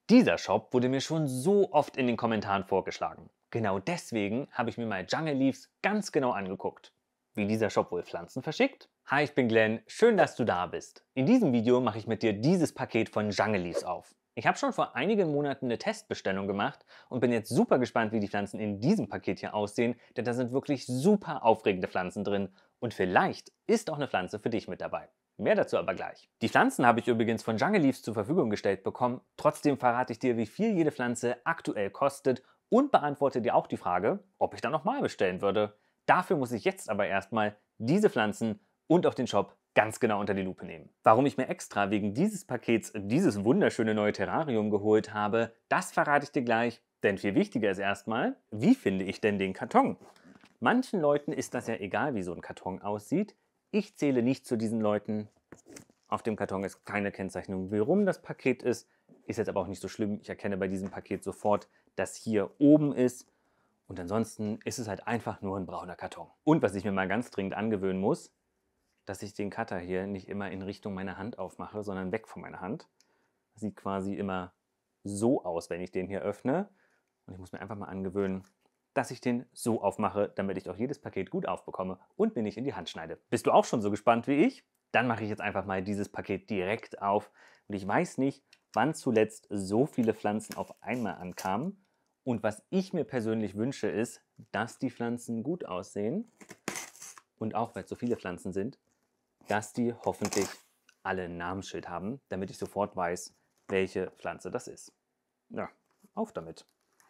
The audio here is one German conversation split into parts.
Dieser Shop wurde mir schon so oft in den Kommentaren vorgeschlagen. Genau deswegen habe ich mir mal Jungle Leaves ganz genau angeguckt. Wie dieser Shop wohl Pflanzen verschickt? Hi, ich bin Glenn, schön, dass du da bist. In diesem Video mache ich mit dir dieses Paket von Jungle Leaves auf. Ich habe schon vor einigen Monaten eine Testbestellung gemacht und bin jetzt super gespannt, wie die Pflanzen in diesem Paket hier aussehen, denn da sind wirklich super aufregende Pflanzen drin und vielleicht ist auch eine Pflanze für dich mit dabei. Mehr dazu aber gleich. Die Pflanzen habe ich übrigens von Jungle Leaves zur Verfügung gestellt bekommen. Trotzdem verrate ich dir, wie viel jede Pflanze aktuell kostet und beantworte dir auch die Frage, ob ich dann nochmal bestellen würde. Dafür muss ich jetzt aber erstmal diese Pflanzen und auch den Shop ganz genau unter die Lupe nehmen. Warum ich mir extra wegen dieses Pakets dieses wunderschöne neue Terrarium geholt habe, das verrate ich dir gleich. Denn viel wichtiger ist erstmal, wie finde ich denn den Karton? Manchen Leuten ist das ja egal, wie so ein Karton aussieht. Ich zähle nicht zu diesen Leuten. Auf dem Karton ist keine Kennzeichnung, warum das Paket ist. Ist jetzt aber auch nicht so schlimm. Ich erkenne bei diesem Paket sofort, dass hier oben ist. Und ansonsten ist es halt einfach nur ein brauner Karton. Und was ich mir mal ganz dringend angewöhnen muss, dass ich den Cutter hier nicht immer in Richtung meiner Hand aufmache, sondern weg von meiner Hand. Das sieht quasi immer so aus, wenn ich den hier öffne. Und ich muss mir einfach mal angewöhnen, dass ich den so aufmache, damit ich auch jedes Paket gut aufbekomme und mir nicht in die Hand schneide. Bist du auch schon so gespannt wie ich? Dann mache ich jetzt einfach mal dieses Paket direkt auf. Und ich weiß nicht, wann zuletzt so viele Pflanzen auf einmal ankamen. Und was ich mir persönlich wünsche, ist, dass die Pflanzen gut aussehen. Und auch, weil es so viele Pflanzen sind, dass die hoffentlich alle ein Namensschild haben, damit ich sofort weiß, welche Pflanze das ist. Ja, auf damit.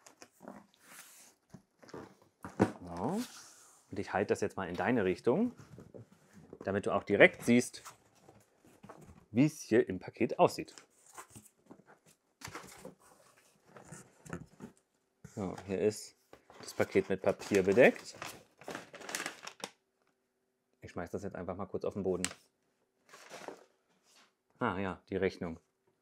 So. Und ich halte das jetzt mal in deine Richtung, damit du auch direkt siehst, wie es hier im Paket aussieht. So, hier ist das Paket mit Papier bedeckt. Ich schmeiße das jetzt einfach mal kurz auf den Boden. Ah ja, die Rechnung.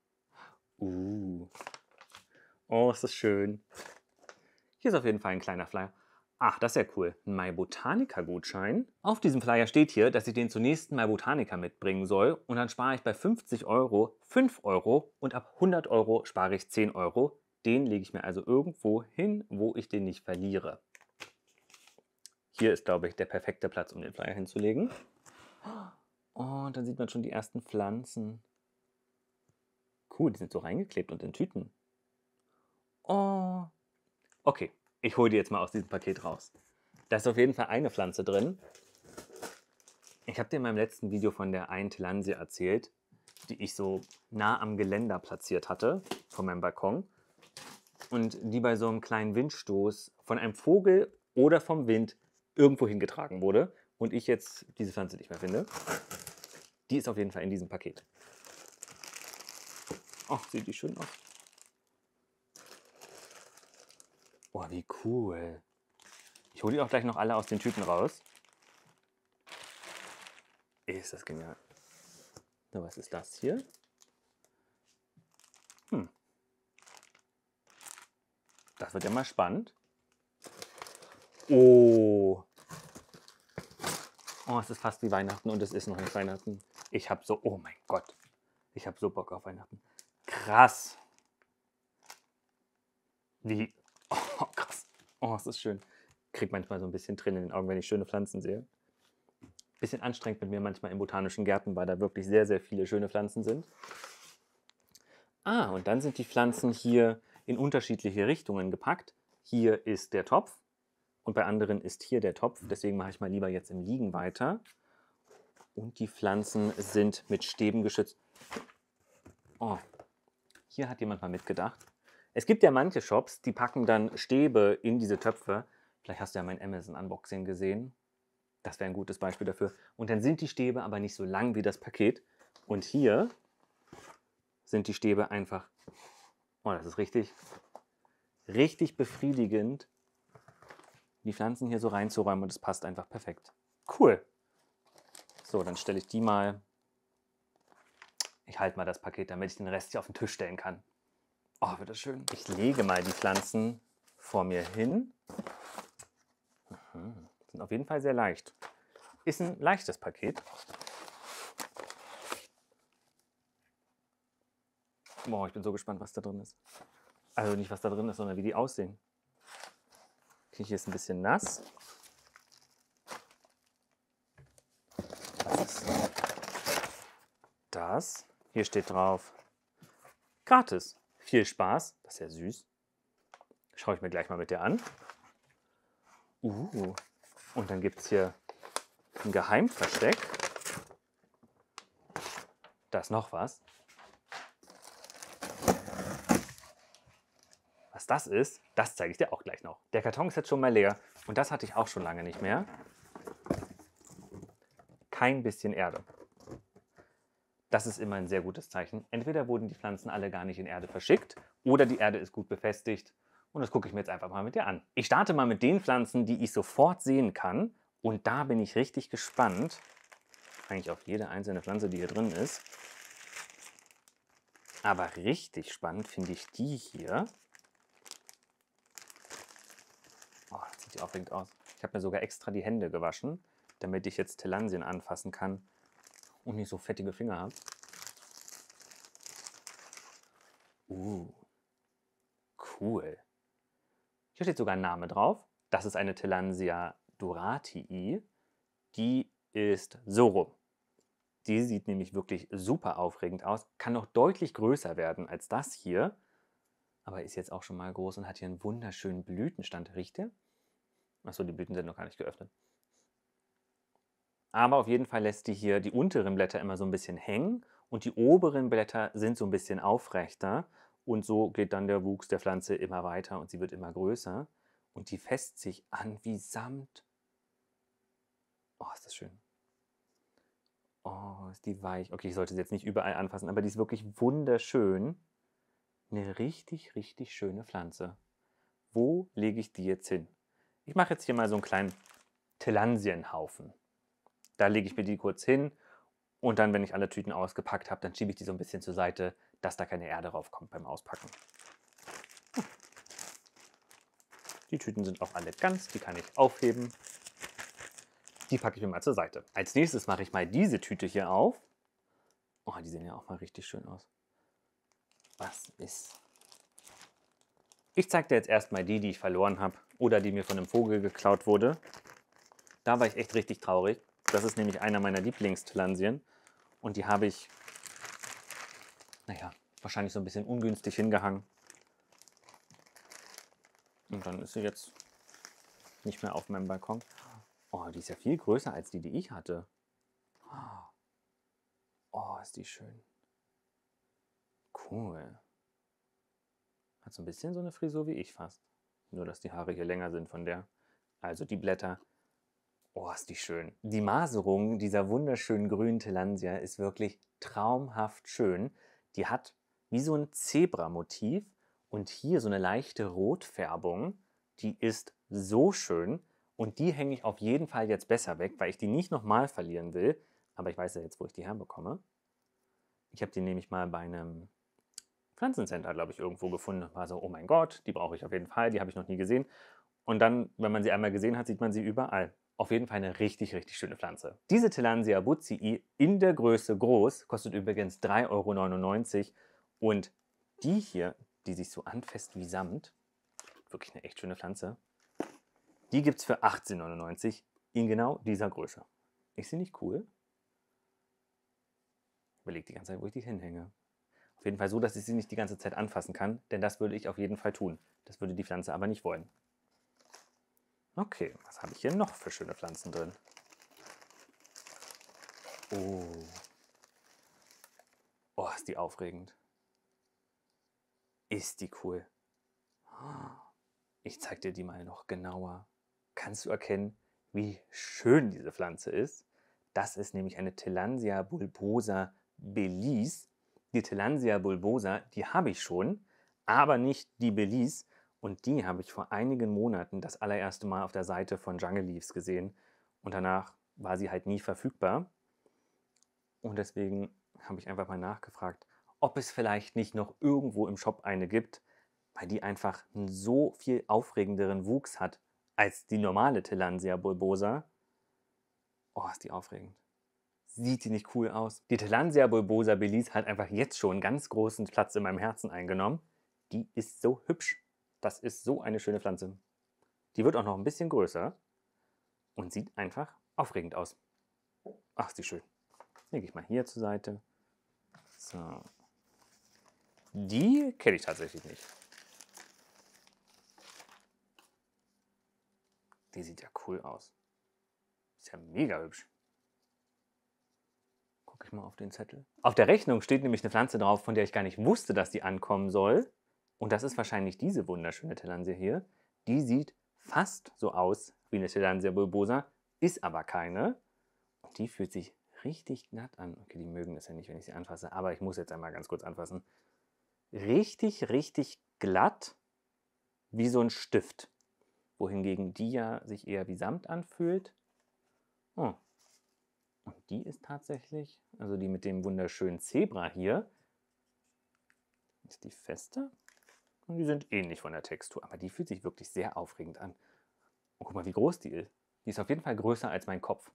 Oh, ist das schön. Hier ist auf jeden Fall ein kleiner Flyer. Ach, das ist ja cool. Ein MyBotanica-Gutschein. Auf diesem Flyer steht hier, dass ich den zur nächsten MyBotanica mitbringen soll. Und dann spare ich bei 50 Euro 5 Euro und ab 100 Euro spare ich 10 Euro. Den lege ich mir also irgendwo hin, wo ich den nicht verliere. Hier ist, glaube ich, der perfekte Platz, um den Flyer hinzulegen. Und dann sieht man schon die ersten Pflanzen. Cool, die sind so reingeklebt und in Tüten. Oh. Okay, ich hole die jetzt mal aus diesem Paket raus. Da ist auf jeden Fall eine Pflanze drin. Ich habe dir in meinem letzten Video von der einen Tillandsia erzählt, die ich so nah am Geländer platziert hatte, von meinem Balkon. Und die bei so einem kleinen Windstoß von einem Vogel oder vom Wind irgendwo hingetragen wurde. Und ich jetzt diese Pflanze nicht mehr finde. Die ist auf jeden Fall in diesem Paket. Ach, sieht die schön aus. Oh, wie cool. Ich hole die auch gleich noch alle aus den Tüten raus. Ist das genial. So, was ist das hier? Das wird ja mal spannend. Oh. Oh, es ist fast wie Weihnachten und es ist noch nicht Weihnachten. Ich habe so, oh mein Gott. Ich habe so Bock auf Weihnachten. Krass. Wie, oh krass. Oh, es ist schön. Ich kriege manchmal so ein bisschen Tränen in den Augen, wenn ich schöne Pflanzen sehe. Bisschen anstrengend mit mir manchmal in botanischen Gärten, weil da wirklich sehr, sehr viele schöne Pflanzen sind. Ah, und dann sind die Pflanzen hier in unterschiedliche Richtungen gepackt. Hier ist der Topf und bei anderen ist hier der Topf. Deswegen mache ich mal lieber jetzt im Liegen weiter. Und die Pflanzen sind mit Stäben geschützt. Oh, hier hat jemand mal mitgedacht. Es gibt ja manche Shops, die packen dann Stäbe in diese Töpfe. Vielleicht hast du ja mein Amazon-Unboxing gesehen. Das wäre ein gutes Beispiel dafür. Und dann sind die Stäbe aber nicht so lang wie das Paket. Und hier sind die Stäbe einfach, oh, das ist richtig, richtig befriedigend, die Pflanzen hier so reinzuräumen und es passt einfach perfekt. Cool. So, dann stelle ich die mal, ich halte mal das Paket, damit ich den Rest hier auf den Tisch stellen kann. Oh, wird das schön. Ich lege mal die Pflanzen vor mir hin. Sind auf jeden Fall sehr leicht. Ist ein leichtes Paket. Boah, ich bin so gespannt, was da drin ist. Also nicht, was da drin ist, sondern wie die aussehen. Okay, hier ist ein bisschen nass. Was ist das? Hier steht drauf, gratis. Viel Spaß. Das ist ja süß. Schaue ich mir gleich mal mit dir an. Und dann gibt es hier ein Geheimversteck. Da ist noch was. Was das ist, das zeige ich dir auch gleich noch. Der Karton ist jetzt schon mal leer und das hatte ich auch schon lange nicht mehr. Kein bisschen Erde. Das ist immer ein sehr gutes Zeichen. Entweder wurden die Pflanzen alle gar nicht in Erde verschickt oder die Erde ist gut befestigt. Und das gucke ich mir jetzt einfach mal mit dir an. Ich starte mal mit den Pflanzen, die ich sofort sehen kann. Und da bin ich richtig gespannt. Eigentlich auf jede einzelne Pflanze, die hier drin ist. Aber richtig spannend finde ich die hier. Oh, das sieht die aufregend aus. Ich habe mir sogar extra die Hände gewaschen, damit ich jetzt Tillandien anfassen kann und nicht so fettige Finger habe. Cool. Hier steht sogar ein Name drauf. Das ist eine Tillandsia duratii. Die ist so rum. Die sieht nämlich wirklich super aufregend aus. Kann noch deutlich größer werden als das hier. Aber ist jetzt auch schon mal groß und hat hier einen wunderschönen Blütenstand. Riecht der? Achso, die Blüten sind noch gar nicht geöffnet. Aber auf jeden Fall lässt die hier die unteren Blätter immer so ein bisschen hängen und die oberen Blätter sind so ein bisschen aufrechter. Und so geht dann der Wuchs der Pflanze immer weiter und sie wird immer größer. Und die fässt sich an wie Samt. Oh, ist das schön. Oh, ist die weich. Okay, ich sollte sie jetzt nicht überall anfassen, aber die ist wirklich wunderschön. Eine richtig, richtig schöne Pflanze. Wo lege ich die jetzt hin? Ich mache jetzt hier mal so einen kleinen Tillandsienhaufen. Da lege ich mir die kurz hin und dann, wenn ich alle Tüten ausgepackt habe, dann schiebe ich die so ein bisschen zur Seite, dass da keine Erde raufkommt beim Auspacken. Die Tüten sind auch alle ganz, die kann ich aufheben. Die packe ich mir mal zur Seite. Als nächstes mache ich mal diese Tüte hier auf. Oh, die sehen ja auch mal richtig schön aus. Was ist? Ich zeige dir jetzt erstmal die ich verloren habe oder die mir von einem Vogel geklaut wurde. Da war ich echt richtig traurig. Das ist nämlich einer meiner Lieblingstillandien. Und die habe ich, naja, wahrscheinlich so ein bisschen ungünstig hingehangen. Und dann ist sie jetzt nicht mehr auf meinem Balkon. Oh, die ist ja viel größer als die ich hatte. Oh, ist die schön. Cool. Hat so ein bisschen so eine Frisur wie ich fast. Nur, dass die Haare hier länger sind von der. Also die Blätter. Oh, ist die schön. Die Maserung dieser wunderschönen grünen Tillandsia ist wirklich traumhaft schön. Die hat wie so ein Zebra-Motiv und hier so eine leichte Rotfärbung. Die ist so schön und die hänge ich auf jeden Fall jetzt besser weg, weil ich die nicht nochmal verlieren will. Aber ich weiß ja jetzt, wo ich die herbekomme. Ich habe die nämlich mal bei einem Pflanzencenter, glaube ich, irgendwo gefunden. War so, oh mein Gott, die brauche ich auf jeden Fall, die habe ich noch nie gesehen. Und dann, wenn man sie einmal gesehen hat, sieht man sie überall. Auf jeden Fall eine richtig, richtig schöne Pflanze. Diese Tillandsia butzii in der Größe groß kostet übrigens 3,99 € und die hier, die sich so anfasst wie Samt, wirklich eine echt schöne Pflanze, die gibt es für 18,99 € in genau dieser Größe. Ist sie nicht cool? Ich überlege die ganze Zeit, wo ich die hinhänge. Auf jeden Fall so, dass ich sie nicht die ganze Zeit anfassen kann, denn das würde ich auf jeden Fall tun. Das würde die Pflanze aber nicht wollen. Okay, was habe ich hier noch für schöne Pflanzen drin? Oh, ist die aufregend. Ist die cool. Ich zeige dir die mal noch genauer. Kannst du erkennen, wie schön diese Pflanze ist? Das ist nämlich eine Tillandsia bulbosa Belize. Die Tillandsia bulbosa, die habe ich schon, aber nicht die Belize. Und die habe ich vor einigen Monaten das allererste Mal auf der Seite von Jungle Leaves gesehen. Und danach war sie halt nie verfügbar. Und deswegen habe ich einfach mal nachgefragt, ob es vielleicht nicht noch irgendwo im Shop eine gibt, weil die einfach einen so viel aufregenderen Wuchs hat als die normale Tillandsia bulbosa. Oh, ist die aufregend. Sieht die nicht cool aus? Die Tillandsia bulbosa Belize hat einfach jetzt schon einen ganz großen Platz in meinem Herzen eingenommen. Die ist so hübsch. Das ist so eine schöne Pflanze. Die wird auch noch ein bisschen größer und sieht einfach aufregend aus. Ach, ist die schön. Lege ich mal hier zur Seite. So. Die kenne ich tatsächlich nicht. Die sieht ja cool aus. Ist ja mega hübsch. Gucke ich mal auf den Zettel. Auf der Rechnung steht nämlich eine Pflanze drauf, von der ich gar nicht wusste, dass die ankommen soll. Und das ist wahrscheinlich diese wunderschöne Tillandsia hier. Die sieht fast so aus wie eine Tillandsia bulbosa, ist aber keine. Und die fühlt sich richtig glatt an. Okay, die mögen das ja nicht, wenn ich sie anfasse, aber ich muss jetzt einmal ganz kurz anfassen. Richtig, richtig glatt, wie so ein Stift. Wohingegen die ja sich eher wie Samt anfühlt. Oh. Und die ist tatsächlich, also die mit dem wunderschönen Zebra hier, ist die fester. Und die sind ähnlich von der Textur, aber die fühlt sich wirklich sehr aufregend an. Und guck mal, wie groß die ist. Die ist auf jeden Fall größer als mein Kopf.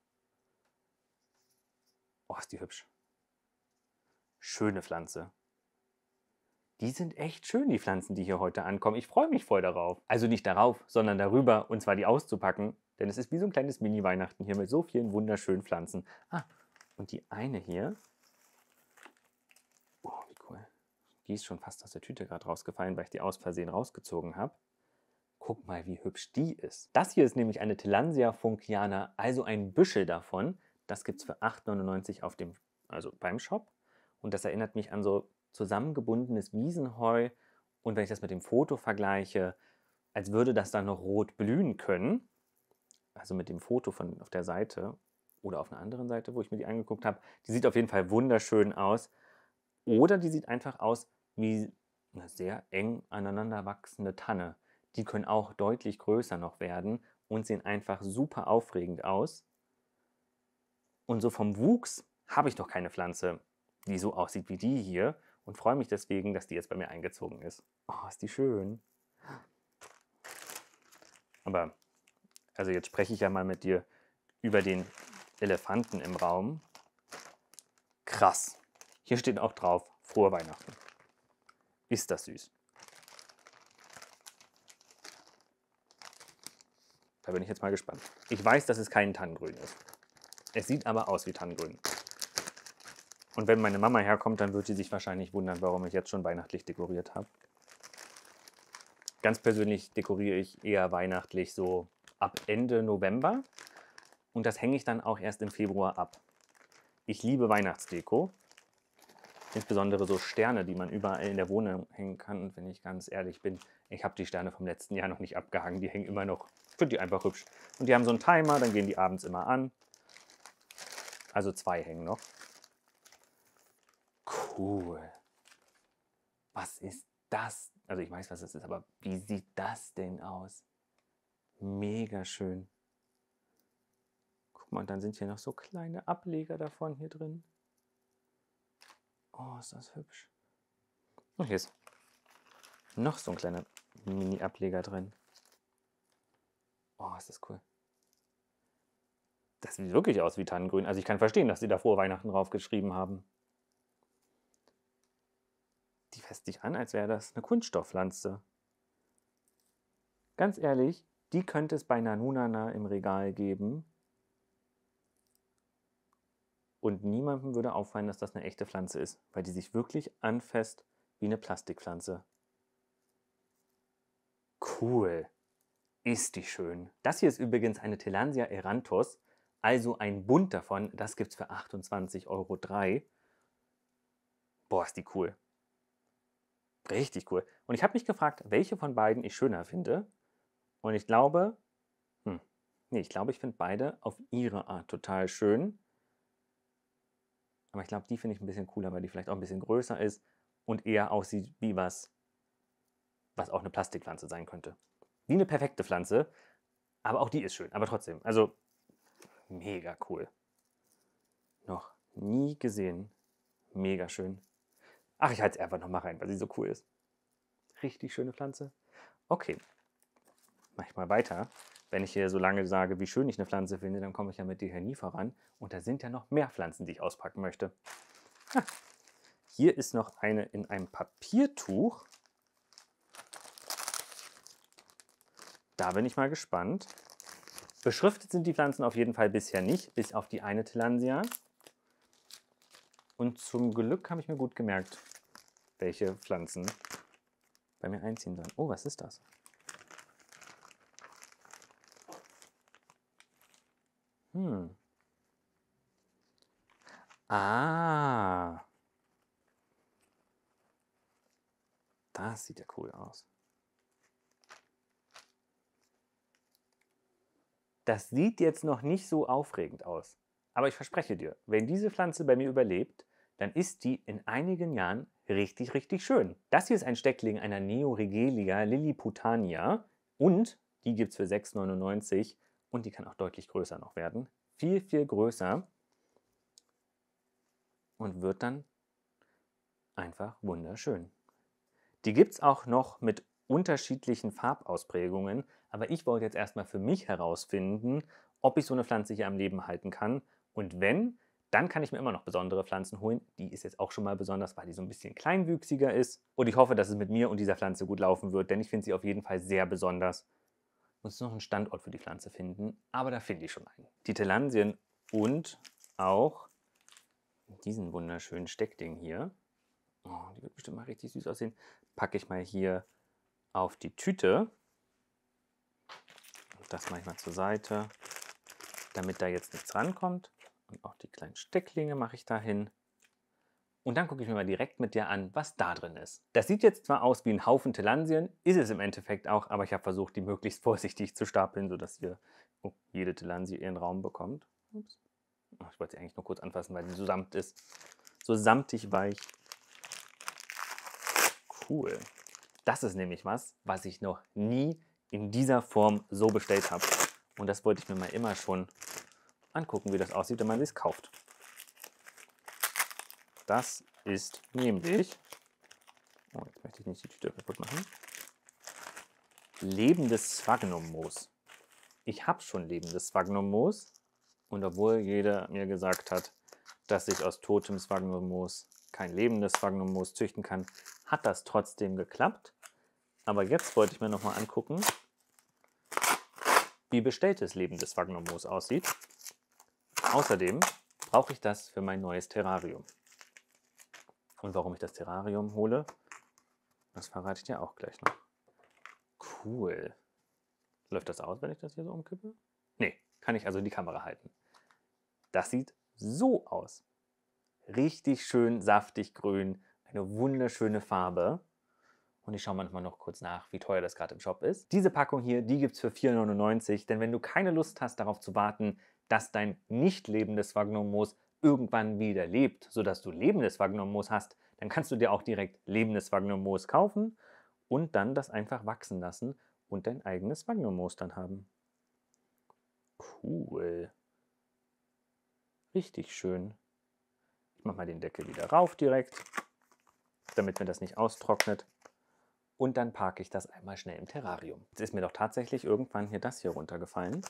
Oh, ist die hübsch. Schöne Pflanze. Die sind echt schön, die Pflanzen, die hier heute ankommen. Ich freue mich voll darauf. Also nicht darauf, sondern darüber, und zwar die auszupacken. Denn es ist wie so ein kleines Mini-Weihnachten hier mit so vielen wunderschönen Pflanzen. Ah, und die eine hier. Oh, wie cool. Die ist schon fast aus der Tüte gerade rausgefallen, weil ich die aus Versehen rausgezogen habe. Guck mal, wie hübsch die ist. Das hier ist nämlich eine Tillandsia funkiana, also ein Büschel davon. Das gibt es für 8,99 auf dem, also beim Shop. Und das erinnert mich an so zusammengebundenes Wiesenheu. Und wenn ich das mit dem Foto vergleiche, als würde das dann noch rot blühen können. Also mit dem Foto von auf der Seite oder auf einer anderen Seite, wo ich mir die angeguckt habe. Die sieht auf jeden Fall wunderschön aus. Oder die sieht einfach aus wie eine sehr eng aneinander wachsende Tanne. Die können auch deutlich größer noch werden und sehen einfach super aufregend aus. Und so vom Wuchs habe ich noch keine Pflanze, die so aussieht wie die hier und freue mich deswegen, dass die jetzt bei mir eingezogen ist. Oh, ist die schön. Aber, also jetzt spreche ich ja mal mit dir über den Elefanten im Raum. Krass. Hier steht auch drauf, frohe Weihnachten. Ist das süß. Da bin ich jetzt mal gespannt. Ich weiß, dass es kein Tannengrün ist. Es sieht aber aus wie Tannengrün. Und wenn meine Mama herkommt, dann wird sie sich wahrscheinlich wundern, warum ich jetzt schon weihnachtlich dekoriert habe. Ganz persönlich dekoriere ich eher weihnachtlich so ab Ende November. Und das hänge ich dann auch erst im Februar ab. Ich liebe Weihnachtsdeko. Insbesondere so Sterne, die man überall in der Wohnung hängen kann. Und wenn ich ganz ehrlich bin, ich habe die Sterne vom letzten Jahr noch nicht abgehangen. Die hängen immer noch. Ich finde die einfach hübsch. Und die haben so einen Timer, dann gehen die abends immer an. Also 2 hängen noch. Cool. Was ist das? Also ich weiß, was das ist, aber wie sieht das denn aus? Mega schön. Guck mal, und dann sind hier noch so kleine Ableger davon hier drin. Oh, ist das hübsch. Und hier ist noch so ein kleiner Mini-Ableger drin. Oh, ist das cool. Das sieht wirklich aus wie Tannengrün. Also ich kann verstehen, dass sie da frohe Weihnachten drauf geschrieben haben. Die fasst sich an, als wäre das eine Kunststoffpflanze. Ganz ehrlich, die könnte es bei Nanunana im Regal geben. Und niemandem würde auffallen, dass das eine echte Pflanze ist, weil die sich wirklich anfasst wie eine Plastikpflanze. Cool. Ist die schön. Das hier ist übrigens eine Tillandsia eranthus, also ein Bund davon. Das gibt es für 28,03 €. Boah, ist die cool. Richtig cool. Und ich habe mich gefragt, welche von beiden ich schöner finde. Und ich glaube, ich finde beide auf ihre Art total schön. Aber ich glaube, die finde ich ein bisschen cooler, weil die vielleicht auch ein bisschen größer ist und eher aussieht wie was auch eine Plastikpflanze sein könnte. Wie eine perfekte Pflanze, aber auch die ist schön. Aber trotzdem, also mega cool. Noch nie gesehen. Mega schön. Ach, ich halte es einfach noch mal rein, weil sie so cool ist. Richtig schöne Pflanze. Okay, mach ich mal weiter. Wenn ich hier so lange sage, wie schön ich eine Pflanze finde, dann komme ich ja mit dir hier nie voran. Und da sind ja noch mehr Pflanzen, die ich auspacken möchte. Ha, hier ist noch eine in einem Papiertuch. Da bin ich mal gespannt. Beschriftet sind die Pflanzen auf jeden Fall bisher nicht, bis auf die eine Tillandsia. Und zum Glück habe ich mir gut gemerkt, welche Pflanzen bei mir einziehen sollen. Oh, was ist das? Ah, das sieht ja cool aus. Das sieht jetzt noch nicht so aufregend aus. Aber ich verspreche dir, wenn diese Pflanze bei mir überlebt, dann ist die in einigen Jahren richtig, richtig schön. Das hier ist ein Steckling einer Neoregelia lilliputania und die gibt es für 6,99 und die kann auch deutlich größer noch werden. Viel, viel größer und wird dann einfach wunderschön. Die gibt es auch noch mit unterschiedlichen Farbausprägungen, aber ich wollte jetzt erstmal für mich herausfinden, ob ich so eine Pflanze hier am Leben halten kann. Und wenn, dann kann ich mir immer noch besondere Pflanzen holen. Die ist jetzt auch schon mal besonders, weil die so ein bisschen kleinwüchsiger ist. Und ich hoffe, dass es mit mir und dieser Pflanze gut laufen wird, denn ich finde sie auf jeden Fall sehr besonders. Ich muss noch einen Standort für die Pflanze finden, aber da finde ich schon einen. Die Tillandien und auch diesen wunderschönen Steckding hier. Oh, die wird bestimmt mal richtig süß aussehen. Packe ich mal hier auf die Tüte. Das mache ich mal zur Seite, damit da jetzt nichts rankommt. Und auch die kleinen Stecklinge mache ich da hin. Und dann gucke ich mir mal direkt mit dir an, was da drin ist. Das sieht jetzt zwar aus wie ein Haufen Tillandien, ist es im Endeffekt auch, aber ich habe versucht, die möglichst vorsichtig zu stapeln, sodass hier jede Tillandie ihren Raum bekommt. Ups. Ich wollte sie eigentlich nur kurz anfassen, weil sie so samt ist. So samtig weich. Cool. Das ist nämlich was ich noch nie in dieser Form so bestellt habe. Und das wollte ich mir mal immer schon angucken, wie das aussieht, wenn man es kauft. Das ist nämlich, oh, jetzt möchte ich nicht die Tüte kaputt machen, lebendes Sphagnummoos. Ich habe schon lebendes Sphagnummoos und obwohl jeder mir gesagt hat, dass ich aus totem Sphagnummoos kein lebendes Sphagnummoos züchten kann, hat das trotzdem geklappt. Aber jetzt wollte ich mir nochmal angucken, wie bestelltes lebendes Sphagnummoos aussieht. Außerdem brauche ich das für mein neues Terrarium. Und warum ich das Terrarium hole, das verrate ich dir auch gleich noch. Cool. Läuft das aus, wenn ich das hier so umkippe? Nee, kann ich also in die Kamera halten. Das sieht so aus. Richtig schön saftig grün, eine wunderschöne Farbe. Und ich schaue manchmal noch kurz nach, wie teuer das gerade im Shop ist. Diese Packung hier, die gibt es für 4,99 €, denn wenn du keine Lust hast, darauf zu warten, dass dein nicht lebendes Sphagnummoos irgendwann wieder lebt, sodass du lebendes Sphagnummoos hast, dann kannst du dir auch direkt lebendes Sphagnummoos kaufen und dann das einfach wachsen lassen und dein eigenes Sphagnummoos dann haben. Cool. Richtig schön. Ich mache mal den Deckel wieder rauf direkt, damit mir das nicht austrocknet. Und dann parke ich das einmal schnell im Terrarium. Jetzt ist mir doch tatsächlich irgendwann hier das hier runtergefallen.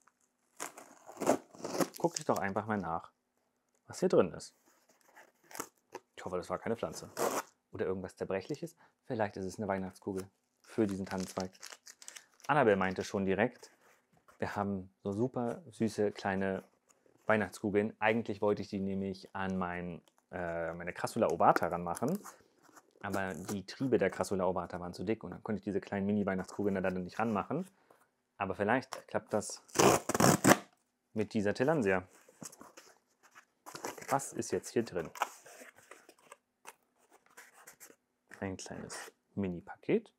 Gucke ich doch einfach mal nach, was hier drin ist. Ich hoffe, das war keine Pflanze. Oder irgendwas Zerbrechliches. Vielleicht ist es eine Weihnachtskugel für diesen Tannenzweig. Annabelle meinte schon direkt, wir haben so super süße kleine Weihnachtskugeln. Eigentlich wollte ich die nämlich an meine Crassula ovata ranmachen. Aber die Triebe der Crassula ovata waren zu dick und dann konnte ich diese kleinen Mini-Weihnachtskugeln da dann nicht ranmachen. Aber vielleicht klappt das mit dieser Tillandsia. Was ist jetzt hier drin? Ein kleines Mini-Paket.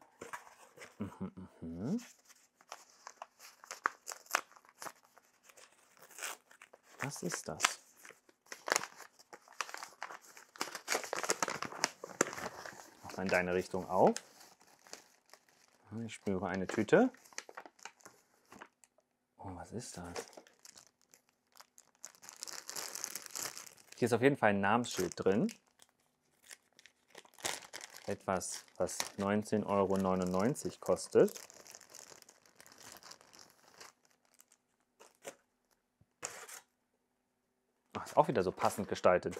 Was ist das? Mach mal in deine Richtung auf. Ich spüre eine Tüte. Oh, was ist das? Hier ist auf jeden Fall ein Namensschild drin. Etwas, was 19,99 € kostet. auch wieder so passend gestaltet.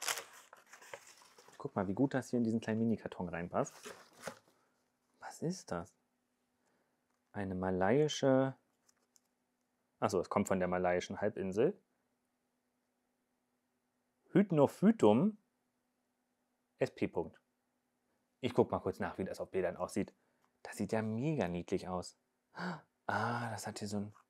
Guck mal, wie gut das hier in diesen kleinen Mini-Karton reinpasst. Was ist das? Eine malaiische... Achso, es kommt von der malaiischen Halbinsel. Hydnophytum SP. Ich gucke mal kurz nach, wie das auf Bildern aussieht. Das sieht ja mega niedlich aus. Ah, das hat hier so ein...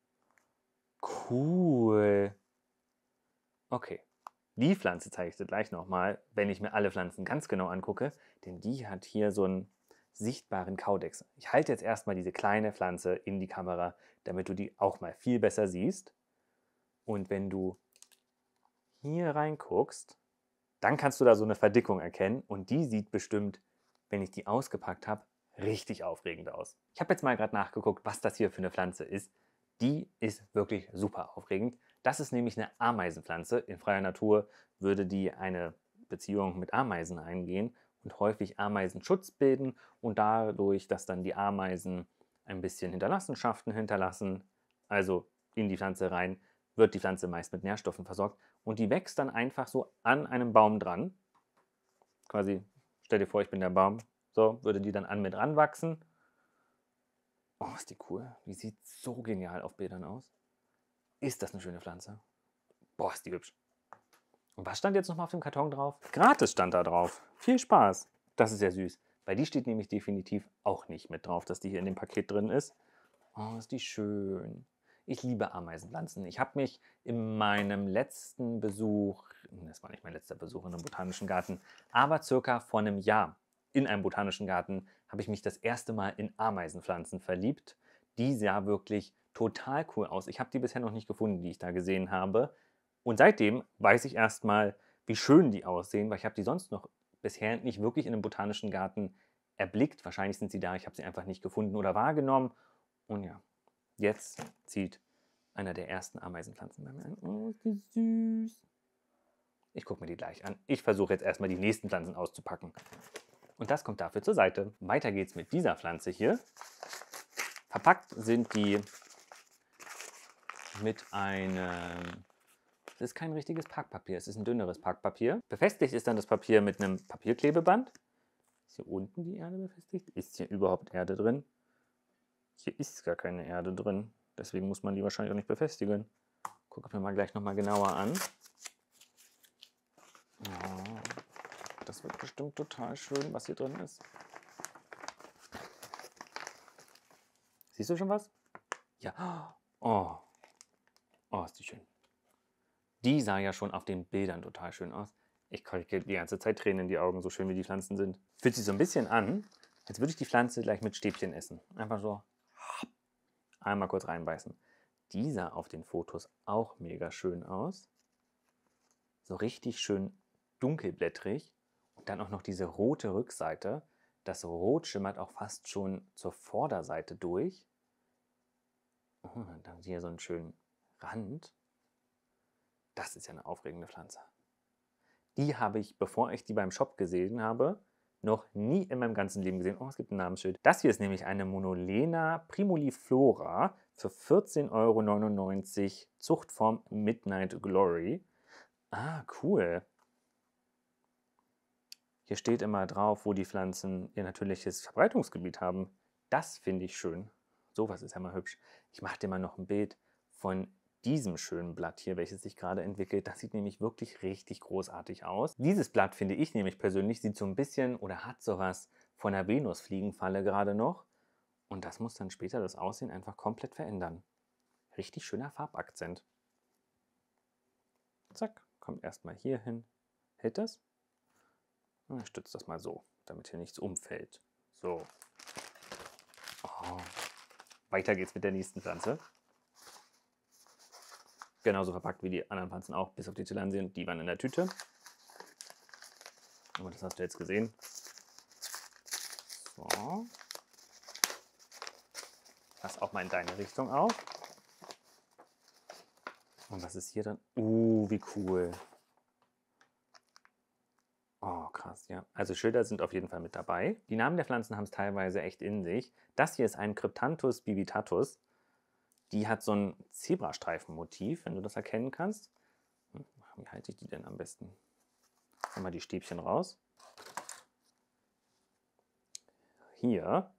Cool. Okay. Die Pflanze zeige ich dir gleich nochmal, wenn ich mir alle Pflanzen ganz genau angucke, denn die hat hier so einen sichtbaren Kaudex. Ich halte jetzt erstmal diese kleine Pflanze in die Kamera, damit du die auch mal viel besser siehst. Und wenn du hier reinguckst, dann kannst du da so eine Verdickung erkennen und die sieht bestimmt, wenn ich die ausgepackt habe, richtig aufregend aus. Ich habe jetzt mal gerade nachgeguckt, was das hier für eine Pflanze ist. Die ist wirklich super aufregend. Das ist nämlich eine Ameisenpflanze. In freier Natur würde die eine Beziehung mit Ameisen eingehen und häufig Ameisenschutz bilden und dadurch, dass dann die Ameisen ein bisschen Hinterlassenschaften hinterlassen, also in die Pflanze rein, wird die Pflanze meist mit Nährstoffen versorgt und die wächst dann einfach so an einem Baum dran. Quasi, stell dir vor, ich bin der Baum, so würde die dann an mit ranwachsen. Oh, ist die cool. Die sieht so genial auf Bildern aus. Ist das eine schöne Pflanze? Boah, ist die hübsch. Und was stand jetzt nochmal auf dem Karton drauf? Gratis stand da drauf. Viel Spaß. Das ist ja süß. Bei die steht nämlich definitiv auch nicht mit drauf, dass die hier in dem Paket drin ist. Oh, ist die schön. Ich liebe Ameisenpflanzen. Ich habe mich in meinem letzten Besuch, das war nicht mein letzter Besuch in einem botanischen Garten, aber circa vor einem Jahr in einem botanischen Garten habe ich mich das erste Mal in Ameisenpflanzen verliebt. Die sah wirklich total cool aus. Ich habe die bisher noch nicht gefunden, die ich da gesehen habe. Und seitdem weiß ich erstmal, wie schön die aussehen, weil ich habe die sonst noch bisher nicht wirklich in einem botanischen Garten erblickt. Wahrscheinlich sind sie da, ich habe sie einfach nicht gefunden oder wahrgenommen. Und ja, jetzt zieht einer der ersten Ameisenpflanzen bei mir an. Oh, ist die süß. Ich gucke mir die gleich an. Ich versuche jetzt erstmal die nächsten Pflanzen auszupacken. Und das kommt dafür zur Seite. Weiter geht's mit dieser Pflanze hier. Verpackt sind die mit einem... Es ist kein richtiges Packpapier, es ist ein dünneres Packpapier. Befestigt ist dann das Papier mit einem Papierklebeband. Ist hier unten die Erde befestigt? Ist hier überhaupt Erde drin? Hier ist gar keine Erde drin. Deswegen muss man die wahrscheinlich auch nicht befestigen. Gucke ich mir mal gleich nochmal genauer an. Oh, das wird bestimmt total schön, was hier drin ist. Siehst du schon was? Ja. Oh. Oh, ist die schön. Die sah ja schon auf den Bildern total schön aus. Ich kriege die ganze Zeit Tränen in die Augen, so schön wie die Pflanzen sind. Fühlt sich so ein bisschen an, als würde ich die Pflanze gleich mit Stäbchen essen. Einfach so einmal kurz reinbeißen. Die sah auf den Fotos auch mega schön aus. So richtig schön dunkelblättrig. Und dann auch noch diese rote Rückseite. Das Rot schimmert auch fast schon zur Vorderseite durch. Oh, dann hier so einen schönen Rand. Das ist ja eine aufregende Pflanze. Die habe ich, bevor ich die beim Shop gesehen habe, noch nie in meinem ganzen Leben gesehen. Oh, es gibt ein Namensschild. Das hier ist nämlich eine Monolena primuliflora für 14,99 €, Zuchtform Midnight Glory. Ah, cool. Hier steht immer drauf, wo die Pflanzen ihr natürliches Verbreitungsgebiet haben. Das finde ich schön. Sowas ist ja mal hübsch. Ich mache dir mal noch ein Bild von diesem schönen Blatt hier, welches sich gerade entwickelt. Das sieht nämlich wirklich richtig großartig aus. Dieses Blatt finde ich nämlich persönlich, sieht so ein bisschen oder hat sowas von der Venusfliegenfalle gerade noch. Und das muss dann später das Aussehen einfach komplett verändern. Richtig schöner Farbakzent. Zack, kommt erstmal hier hin. Hält das? Und ich stütze das mal so, damit hier nichts umfällt. So. Oh. Weiter geht's mit der nächsten Pflanze. Genauso verpackt wie die anderen Pflanzen auch, bis auf die Tillandien. Die waren in der Tüte. Aber das hast du jetzt gesehen. So. Pass auch mal in deine Richtung auf. Und was ist hier dann? Wie cool. Oh, krass, ja. Also Schilder sind auf jeden Fall mit dabei. Die Namen der Pflanzen haben es teilweise echt in sich. Das hier ist ein Cryptanthus bivitatus. Die hat so ein Zebrastreifenmotiv, wenn du das erkennen kannst. Wie halte ich die denn am besten? Mal die Stäbchen raus. Hier.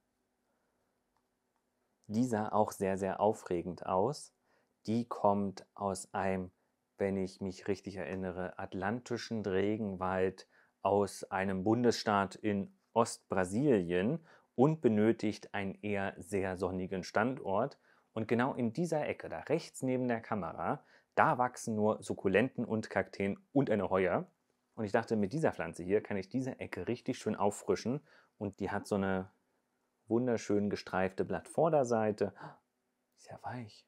Die sah auch sehr, sehr aufregend aus. Die kommt aus einem, wenn ich mich richtig erinnere, atlantischen Regenwald aus einem Bundesstaat in Ostbrasilien und benötigt einen eher sehr sonnigen Standort. Und genau in dieser Ecke, da rechts neben der Kamera, da wachsen nur Sukkulenten und Kakteen und eine Heuer. Und ich dachte, mit dieser Pflanze hier kann ich diese Ecke richtig schön auffrischen. Und die hat so eine wunderschön gestreifte Blattvorderseite. Ist ja weich.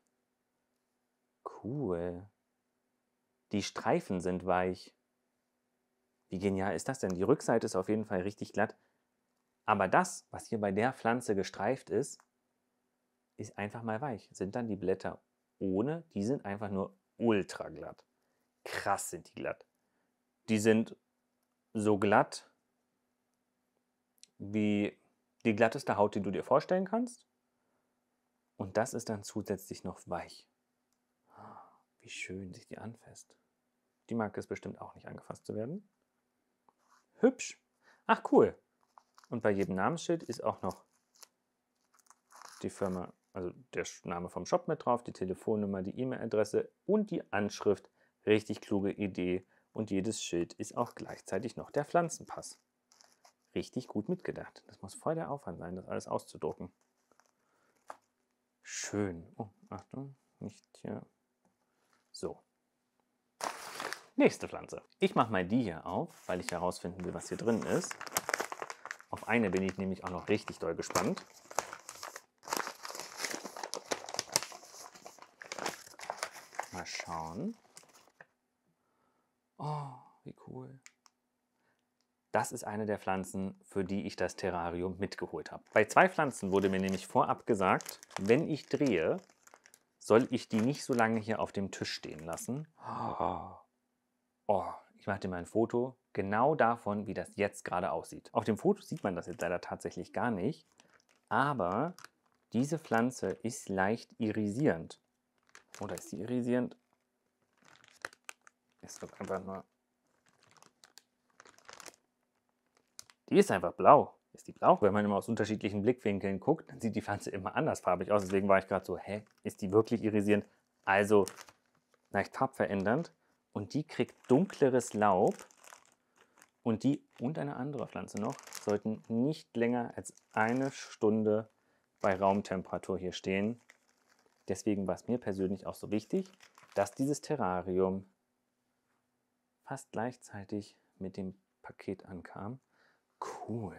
Cool. Die Streifen sind weich. Wie genial ist das denn? Die Rückseite ist auf jeden Fall richtig glatt. Aber das, was hier bei der Pflanze gestreift ist einfach mal weich. Sind dann die Blätter ohne, die sind einfach nur ultra glatt. Krass sind die glatt. Die sind so glatt wie die glatteste Haut, die du dir vorstellen kannst. Und das ist dann zusätzlich noch weich. Wie schön sich die anfasst. Die mag es bestimmt auch nicht angefasst zu werden. Hübsch. Ach cool. Und bei jedem Namensschild ist auch noch die Firma, also der Name vom Shop mit drauf, die Telefonnummer, die E-Mail-Adresse und die Anschrift. Richtig kluge Idee. Und jedes Schild ist auch gleichzeitig noch der Pflanzenpass. Richtig gut mitgedacht. Das muss voll der Aufwand sein, das alles auszudrucken. Schön. Oh, Achtung, nicht hier. So. Nächste Pflanze. Ich mache mal die hier auf, weil ich herausfinden will, was hier drin ist. Auf eine bin ich nämlich auch noch richtig doll gespannt. Mal schauen. Oh, wie cool. Das ist eine der Pflanzen, für die ich das Terrarium mitgeholt habe. Bei 2 Pflanzen wurde mir nämlich vorab gesagt, wenn ich drehe, soll ich die nicht so lange hier auf dem Tisch stehen lassen. Oh, ich mache dir mal ein Foto genau davon, wie das jetzt gerade aussieht. Auf dem Foto sieht man das jetzt leider tatsächlich gar nicht, aber diese Pflanze ist leicht irisierend. Oder ist sie irisierend? Ist doch einfach nur... Die ist einfach blau. Ist die blau? Wenn man immer aus unterschiedlichen Blickwinkeln guckt, dann sieht die Pflanze immer andersfarbig aus. Deswegen war ich gerade so, hä, ist die wirklich irisierend? Also leicht farbverändernd. Und die kriegt dunkleres Laub. Und die und eine andere Pflanze noch sollten nicht länger als 1 Stunde bei Raumtemperatur hier stehen. Deswegen war es mir persönlich auch so wichtig, dass dieses Terrarium fast gleichzeitig mit dem Paket ankam. Cool.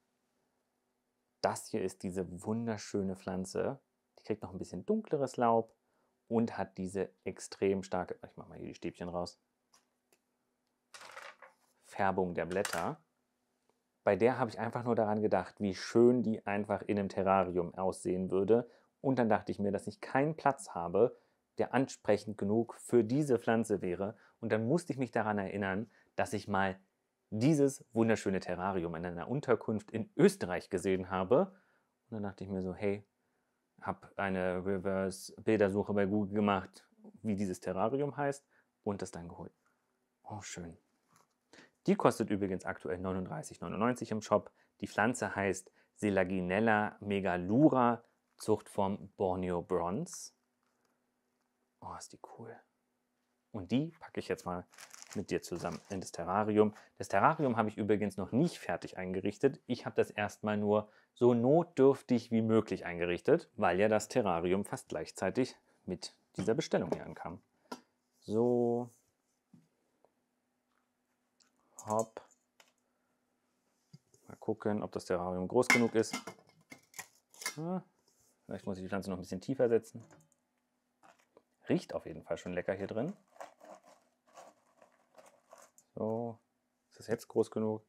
Das hier ist diese wunderschöne Pflanze. Die kriegt noch ein bisschen dunkleres Laub und hat diese extrem starke, ich mache mal hier die Stäbchen raus, Färbung der Blätter. Bei der habe ich einfach nur daran gedacht, wie schön die einfach in einem Terrarium aussehen würde. Und dann dachte ich mir, dass ich keinen Platz habe, der ansprechend genug für diese Pflanze wäre. Und dann musste ich mich daran erinnern, dass ich mal dieses wunderschöne Terrarium in einer Unterkunft in Österreich gesehen habe. Und dann dachte ich mir so, hey, habe eine Reverse-Bildersuche bei Google gemacht, wie dieses Terrarium heißt und das dann geholt. Oh, schön. Die kostet übrigens aktuell 39,99 im Shop. Die Pflanze heißt Selaginella megalura, Zuchtform Borneo Bronze. Oh, ist die cool. Und die packe ich jetzt mal mit dir zusammen in das Terrarium. Das Terrarium habe ich übrigens noch nicht fertig eingerichtet. Ich habe das erstmal nur so notdürftig wie möglich eingerichtet, weil ja das Terrarium fast gleichzeitig mit dieser Bestellung hier ankam. So. Hopp. Mal gucken, ob das Terrarium groß genug ist. Ja, vielleicht muss ich die Pflanze noch ein bisschen tiefer setzen. Riecht auf jeden Fall schon lecker hier drin. So, ist das jetzt groß genug?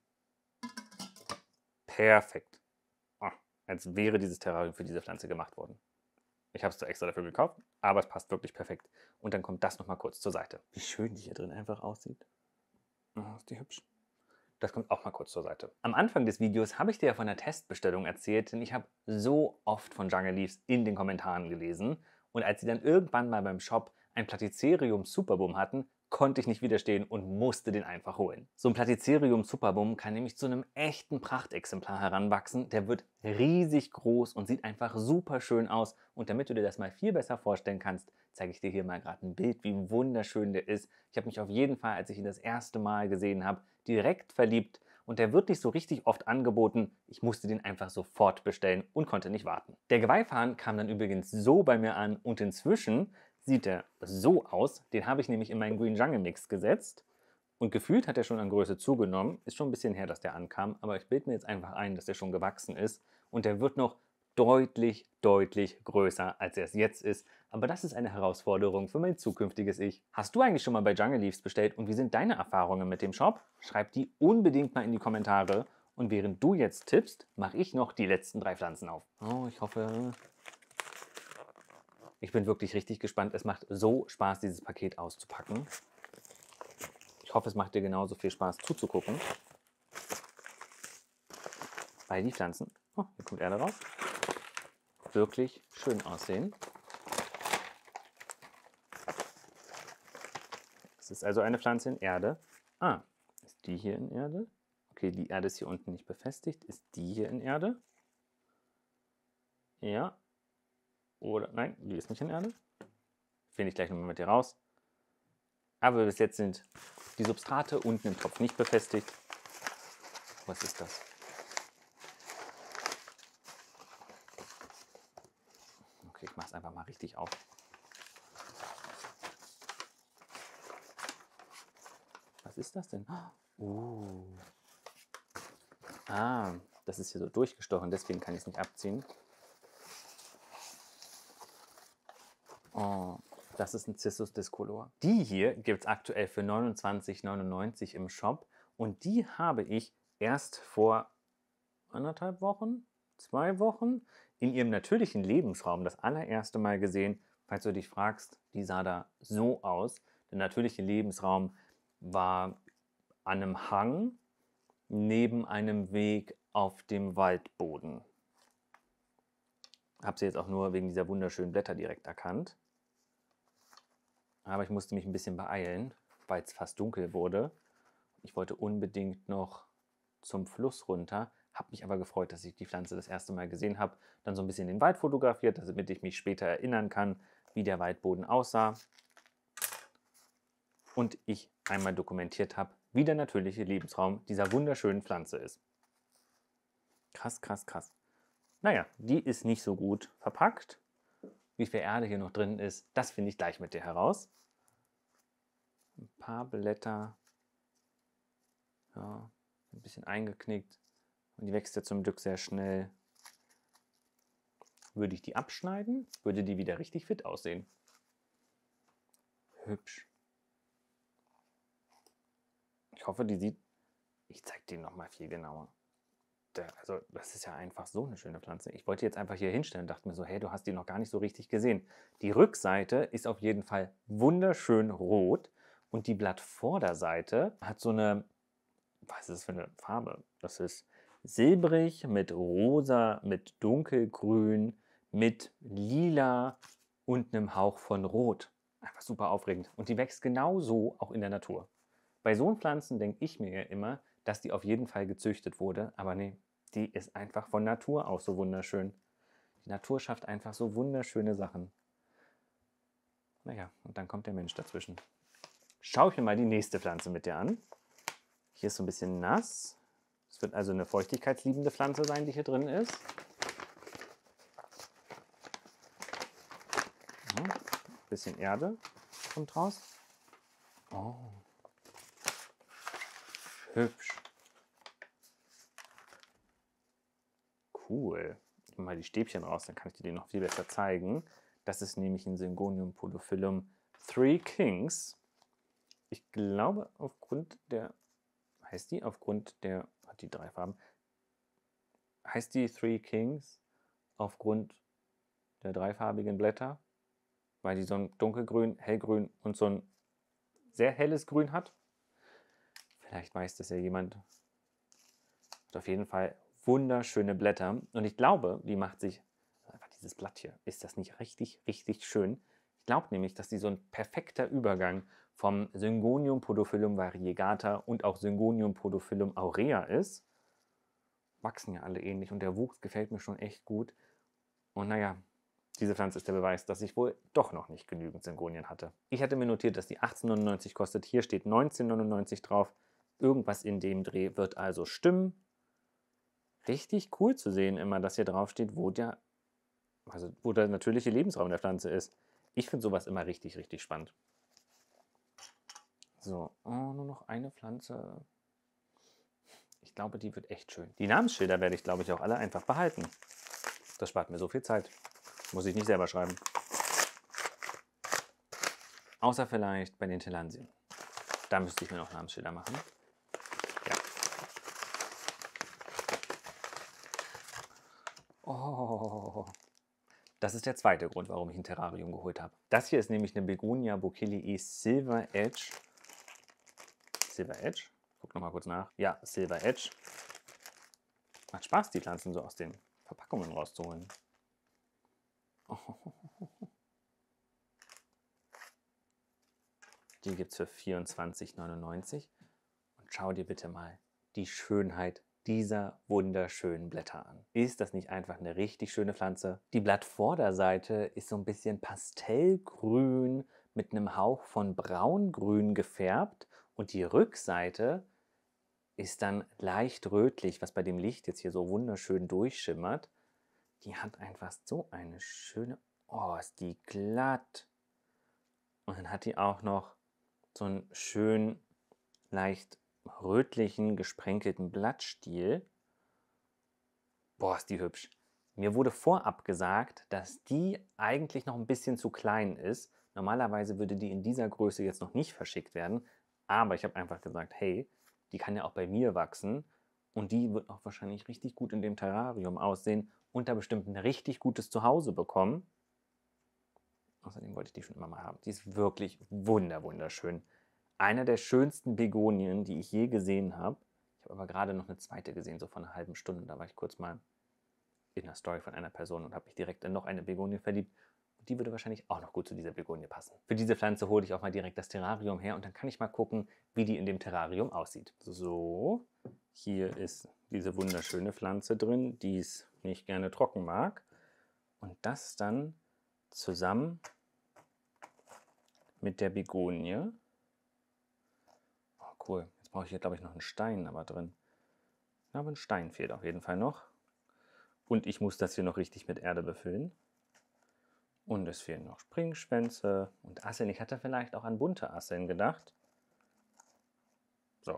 Perfekt. Oh, als wäre dieses Terrarium für diese Pflanze gemacht worden. Ich habe es zwar extra dafür gekauft, aber es passt wirklich perfekt. Und dann kommt das nochmal kurz zur Seite. Wie schön die hier drin einfach aussieht. Oh, ist die hübsch. Das kommt auch mal kurz zur Seite. Am Anfang des Videos habe ich dir ja von der Testbestellung erzählt, denn ich habe so oft von Jungle Leaves in den Kommentaren gelesen. Und als sie dann irgendwann mal beim Shop ein Platycerium Superboom hatten, konnte ich nicht widerstehen und musste den einfach holen. So ein Platycerium superbum kann nämlich zu einem echten Prachtexemplar heranwachsen. Der wird riesig groß und sieht einfach super schön aus. Und damit du dir das mal viel besser vorstellen kannst, zeige ich dir hier mal gerade ein Bild, wie wunderschön der ist. Ich habe mich auf jeden Fall, als ich ihn das erste Mal gesehen habe, direkt verliebt. Und der wird nicht so richtig oft angeboten. Ich musste den einfach sofort bestellen und konnte nicht warten. Der Geweihfahnen kam dann übrigens so bei mir an und inzwischen sieht er so aus. Den habe ich nämlich in meinen Green Jungle Mix gesetzt. Und gefühlt hat er schon an Größe zugenommen. Ist schon ein bisschen her, dass der ankam. Aber ich bilde mir jetzt einfach ein, dass der schon gewachsen ist. Und der wird noch deutlich, deutlich größer, als er es jetzt ist. Aber das ist eine Herausforderung für mein zukünftiges Ich. Hast du eigentlich schon mal bei Jungle Leaves bestellt und wie sind deine Erfahrungen mit dem Shop? Schreib die unbedingt mal in die Kommentare. Und während du jetzt tippst, mache ich noch die letzten 3 Pflanzen auf. Oh, ich hoffe... Ich bin wirklich richtig gespannt. Es macht so Spaß, dieses Paket auszupacken. Ich hoffe, es macht dir genauso viel Spaß zuzugucken. Weil die Pflanzen, oh, hier kommt Erde raus, wirklich schön aussehen. Es ist also eine Pflanze in Erde. Ah, ist die hier in Erde? Okay, die Erde ist hier unten nicht befestigt. Ist die hier in Erde? Ja. Oder, nein, die ist nicht in Erde. Finde ich gleich nochmal mit dir raus. Aber bis jetzt sind die Substrate unten im Topf nicht befestigt. Was ist das? Okay, ich mache es einfach mal richtig auf. Was ist das denn? Ah, das ist hier so durchgestochen, deswegen kann ich es nicht abziehen. Oh, das ist ein Cissus discolor. Die hier gibt es aktuell für 29,99 € im Shop. Und die habe ich erst vor 1,5 Wochen, 2 Wochen in ihrem natürlichen Lebensraum das allererste Mal gesehen. Falls du dich fragst, die sah da so aus. Der natürliche Lebensraum war an einem Hang neben einem Weg auf dem Waldboden. Habe sie jetzt auch nur wegen dieser wunderschönen Blätter direkt erkannt. Aber ich musste mich ein bisschen beeilen, weil es fast dunkel wurde. Ich wollte unbedingt noch zum Fluss runter, habe mich aber gefreut, dass ich die Pflanze das erste Mal gesehen habe. Dann so ein bisschen den Wald fotografiert, damit ich mich später erinnern kann, wie der Waldboden aussah. Und ich einmal dokumentiert habe, wie der natürliche Lebensraum dieser wunderschönen Pflanze ist. Krass, krass, krass. Naja, die ist nicht so gut verpackt. Wie viel Erde hier noch drin ist, das finde ich gleich mit dir heraus. Ein paar Blätter. Ja, ein bisschen eingeknickt. Und die wächst ja zum Glück sehr schnell. Würde ich die abschneiden, würde die wieder richtig fit aussehen. Hübsch. Ich hoffe, die sieht... Ich zeige die nochmal viel genauer. Also das ist ja einfach so eine schöne Pflanze. Ich wollte jetzt einfach hier hinstellen und dachte mir so, hey, du hast die noch gar nicht so richtig gesehen. Die Rückseite ist auf jeden Fall wunderschön rot und die Blattvorderseite hat so eine, was ist das für eine Farbe? Das ist silbrig mit rosa, mit dunkelgrün, mit lila und einem Hauch von rot. Einfach super aufregend. Und die wächst genauso auch in der Natur. Bei so Pflanzen denke ich mir ja immer, dass die auf jeden Fall gezüchtet wurde, aber nee, die ist einfach von Natur aus so wunderschön. Die Natur schafft einfach so wunderschöne Sachen. Naja, und dann kommt der Mensch dazwischen. Schau ich mir mal die nächste Pflanze mit dir an. Hier ist so ein bisschen nass. Es wird also eine feuchtigkeitsliebende Pflanze sein, die hier drin ist. Ja, ein bisschen Erde kommt raus. Oh. Hübsch. Cool. Ich mache mal die Stäbchen raus, dann kann ich dir den noch viel besser zeigen. Das ist nämlich ein Syngonium podophyllum Three Kings. Ich glaube, aufgrund der... Heißt die? Aufgrund der... Hat die 3 Farben? Heißt die Three Kings aufgrund der 3farbigen Blätter? Weil die so ein dunkelgrün, hellgrün und so ein sehr helles Grün hat? Vielleicht weiß das ja jemand. Hat auf jeden Fall wunderschöne Blätter. Und ich glaube, die macht sich... Einfach dieses Blatt hier. Ist das nicht richtig, richtig schön? Ich glaube nämlich, dass die so ein perfekter Übergang vom Syngonium podophyllum variegata und auch Syngonium podophyllum aurea ist. Wachsen ja alle ähnlich und der Wuchs gefällt mir schon echt gut. Und naja, diese Pflanze ist der Beweis, dass ich wohl doch noch nicht genügend Syngonien hatte. Ich hatte mir notiert, dass die 18,99 kostet. Hier steht 19,99 drauf. Irgendwas in dem Dreh wird also stimmen. Richtig cool zu sehen immer, dass hier drauf steht, wo der natürliche Lebensraum der Pflanze ist. Ich finde sowas immer richtig, richtig spannend. So, nur noch eine Pflanze. Ich glaube, die wird echt schön. Die Namensschilder werde ich, glaube ich, auch alle einfach behalten. Das spart mir so viel Zeit. Muss ich nicht selber schreiben. Außer vielleicht bei den Tillandien. Da müsste ich mir noch Namensschilder machen. Ja. Oh, das ist der zweite Grund, warum ich ein Terrarium geholt habe. Das hier ist nämlich eine Begonia Bouquetlii Silver Edge. Silver Edge? Guck nochmal kurz nach. Ja, Silver Edge. Macht Spaß, die Pflanzen so aus den Verpackungen rauszuholen. Oh. Die gibt es für 24,99. Und schau dir bitte mal die Schönheit dieser wunderschönen Blätter an. Ist das nicht einfach eine richtig schöne Pflanze? Die Blattvorderseite ist so ein bisschen pastellgrün mit einem Hauch von braungrün gefärbt und die Rückseite ist dann leicht rötlich, was bei dem Licht jetzt hier so wunderschön durchschimmert. Die hat einfach so eine schöne... Oh, ist die glatt. Und dann hat die auch noch so einen schön leicht rötlichen, gesprenkelten Blattstiel. Boah, ist die hübsch. Mir wurde vorab gesagt, dass die eigentlich noch ein bisschen zu klein ist. Normalerweise würde die in dieser Größe jetzt noch nicht verschickt werden. Aber ich habe einfach gesagt, hey, die kann ja auch bei mir wachsen. Und die wird auch wahrscheinlich richtig gut in dem Terrarium aussehen und da bestimmt ein richtig gutes Zuhause bekommen. Außerdem wollte ich die schon immer mal haben. Die ist wirklich wunderschön. Einer der schönsten Begonien, die ich je gesehen habe. Ich habe aber gerade noch eine zweite gesehen, so von einer halben Stunde. Da war ich kurz mal in einer Story von einer Person und habe mich direkt in noch eine Begonie verliebt. Und die würde wahrscheinlich auch noch gut zu dieser Begonie passen. Für diese Pflanze hole ich auch mal direkt das Terrarium her und dann kann ich mal gucken, wie die in dem Terrarium aussieht. So, hier ist diese wunderschöne Pflanze drin, die es nicht gerne trocken mag. Und das dann zusammen mit der Begonie. Oh, cool. Jetzt brauche ich hier, glaube ich, noch einen Stein aber drin. Ja, aber ein Stein fehlt auf jeden Fall noch. Und ich muss das hier noch richtig mit Erde befüllen. Und es fehlen noch Springschwänze und Asseln. Ich hatte vielleicht auch an bunte Asseln gedacht. So.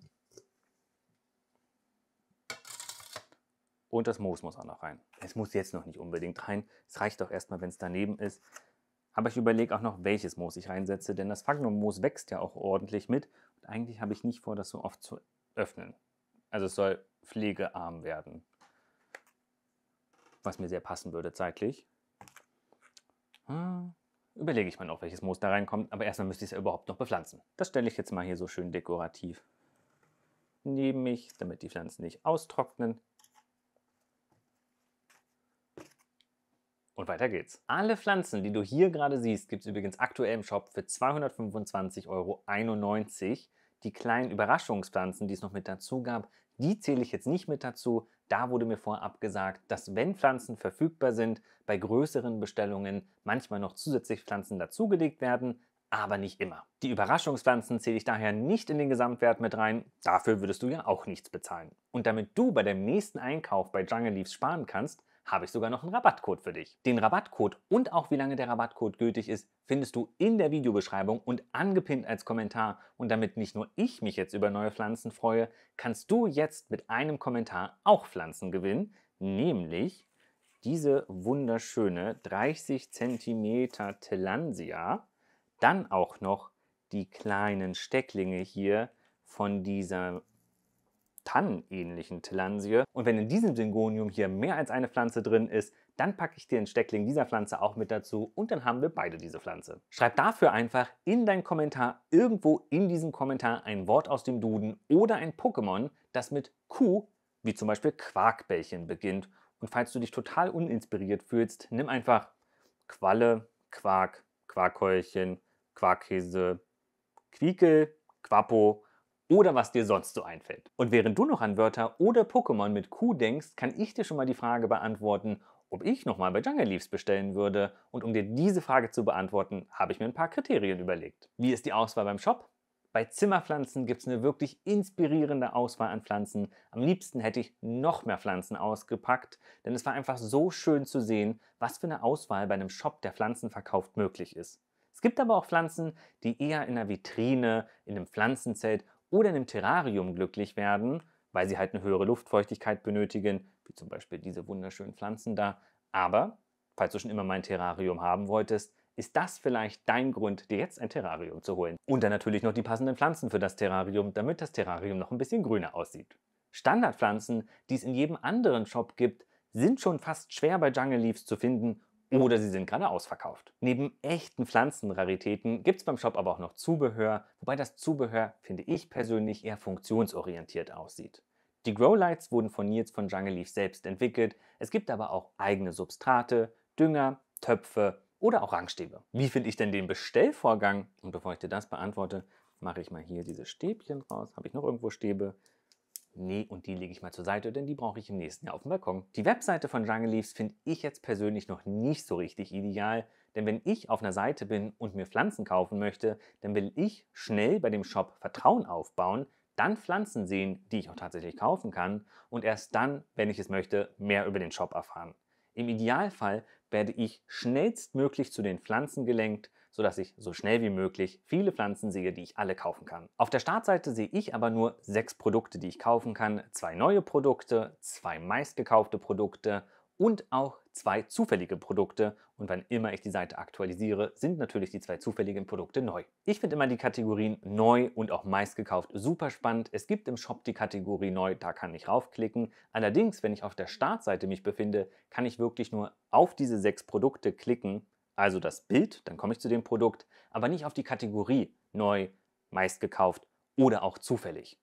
Und das Moos muss auch noch rein. Es muss jetzt noch nicht unbedingt rein. Es reicht doch erstmal, wenn es daneben ist. Aber ich überlege auch noch, welches Moos ich reinsetze, denn das Phagnum-Moos wächst ja auch ordentlich mit. Und eigentlich habe ich nicht vor, das so oft zu öffnen. Also es soll pflegearm werden. Was mir sehr passen würde zeitlich. Überlege ich mal noch, welches Moos da reinkommt. Aber erstmal müsste ich es ja überhaupt noch bepflanzen. Das stelle ich jetzt mal hier so schön dekorativ neben mich, damit die Pflanzen nicht austrocknen. Und weiter geht's. Alle Pflanzen, die du hier gerade siehst, gibt es übrigens aktuell im Shop für 225,91 €. Die kleinen Überraschungspflanzen, die es noch mit dazu gab, die zähle ich jetzt nicht mit dazu. Da wurde mir vorab gesagt, dass wenn Pflanzen verfügbar sind, bei größeren Bestellungen manchmal noch zusätzlich Pflanzen dazugelegt werden, aber nicht immer. Die Überraschungspflanzen zähle ich daher nicht in den Gesamtwert mit rein. Dafür würdest du ja auch nichts bezahlen. Und damit du bei deinem nächsten Einkauf bei Jungle Leaves sparen kannst, habe ich sogar noch einen Rabattcode für dich. Den Rabattcode und auch wie lange der Rabattcode gültig ist, findest du in der Videobeschreibung und angepinnt als Kommentar. Und damit nicht nur ich mich jetzt über neue Pflanzen freue, kannst du jetzt mit einem Kommentar auch Pflanzen gewinnen, nämlich diese wunderschöne 30 cm Tillandsia, dann auch noch die kleinen Stecklinge hier von dieser tannenähnlichen Tillandsie. Und wenn in diesem Syngonium hier mehr als eine Pflanze drin ist, dann packe ich dir einen Steckling dieser Pflanze auch mit dazu und dann haben wir beide diese Pflanze. Schreib dafür einfach in deinen Kommentar irgendwo in diesem Kommentar ein Wort aus dem Duden oder ein Pokémon, das mit Q, wie zum Beispiel Quarkbällchen, beginnt. Und falls du dich total uninspiriert fühlst, nimm einfach Qualle, Quark, Quarkkeulchen, Quarkkäse, Quiekel, Quappo oder was dir sonst so einfällt. Und während du noch an Wörter oder Pokémon mit Q denkst, kann ich dir schon mal die Frage beantworten, ob ich nochmal bei Jungle Leaves bestellen würde. Und um dir diese Frage zu beantworten, habe ich mir ein paar Kriterien überlegt. Wie ist die Auswahl beim Shop? Bei Zimmerpflanzen gibt es eine wirklich inspirierende Auswahl an Pflanzen. Am liebsten hätte ich noch mehr Pflanzen ausgepackt, denn es war einfach so schön zu sehen, was für eine Auswahl bei einem Shop, der Pflanzen verkauft, möglich ist. Es gibt aber auch Pflanzen, die eher in einer Vitrine, in einem Pflanzenzelt oder in einem Terrarium glücklich werden, weil sie halt eine höhere Luftfeuchtigkeit benötigen, wie zum Beispiel diese wunderschönen Pflanzen da. Aber, falls du schon immer mal ein Terrarium haben wolltest, ist das vielleicht dein Grund, dir jetzt ein Terrarium zu holen. Und dann natürlich noch die passenden Pflanzen für das Terrarium, damit das Terrarium noch ein bisschen grüner aussieht. Standardpflanzen, die es in jedem anderen Shop gibt, sind schon fast schwer bei Jungle Leaves zu finden oder sie sind gerade ausverkauft. Neben echten Pflanzenraritäten gibt es beim Shop aber auch noch Zubehör, wobei das Zubehör, finde ich persönlich, eher funktionsorientiert aussieht. Die Growlights wurden von Nils von Jungle Leaf selbst entwickelt, es gibt aber auch eigene Substrate, Dünger, Töpfe oder auch Rangstäbe. Wie finde ich denn den Bestellvorgang? Und bevor ich dir das beantworte, mache ich mal hier diese Stäbchen raus. Habe ich noch irgendwo Stäbe? Nee, und die lege ich mal zur Seite, denn die brauche ich im nächsten Jahr auf dem Balkon. Die Webseite von Jungle Leaves finde ich jetzt persönlich noch nicht so richtig ideal, denn wenn ich auf einer Seite bin und mir Pflanzen kaufen möchte, dann will ich schnell bei dem Shop Vertrauen aufbauen, dann Pflanzen sehen, die ich auch tatsächlich kaufen kann und erst dann, wenn ich es möchte, mehr über den Shop erfahren. Im Idealfall werde ich schnellstmöglich zu den Pflanzen gelenkt, sodass ich so schnell wie möglich viele Pflanzen sehe, die ich alle kaufen kann. Auf der Startseite sehe ich aber nur 6 Produkte, die ich kaufen kann, 2 neue Produkte, 2 meistgekaufte Produkte und auch 2 zufällige Produkte. Und wann immer ich die Seite aktualisiere, sind natürlich die 2 zufälligen Produkte neu. Ich finde immer die Kategorien neu und auch meistgekauft super spannend. Es gibt im Shop die Kategorie neu, da kann ich raufklicken. Allerdings, wenn ich auf der Startseite mich befinde, kann ich wirklich nur auf diese 6 Produkte klicken, also das Bild, dann komme ich zu dem Produkt, aber nicht auf die Kategorie neu, meistgekauft oder auch zufällig.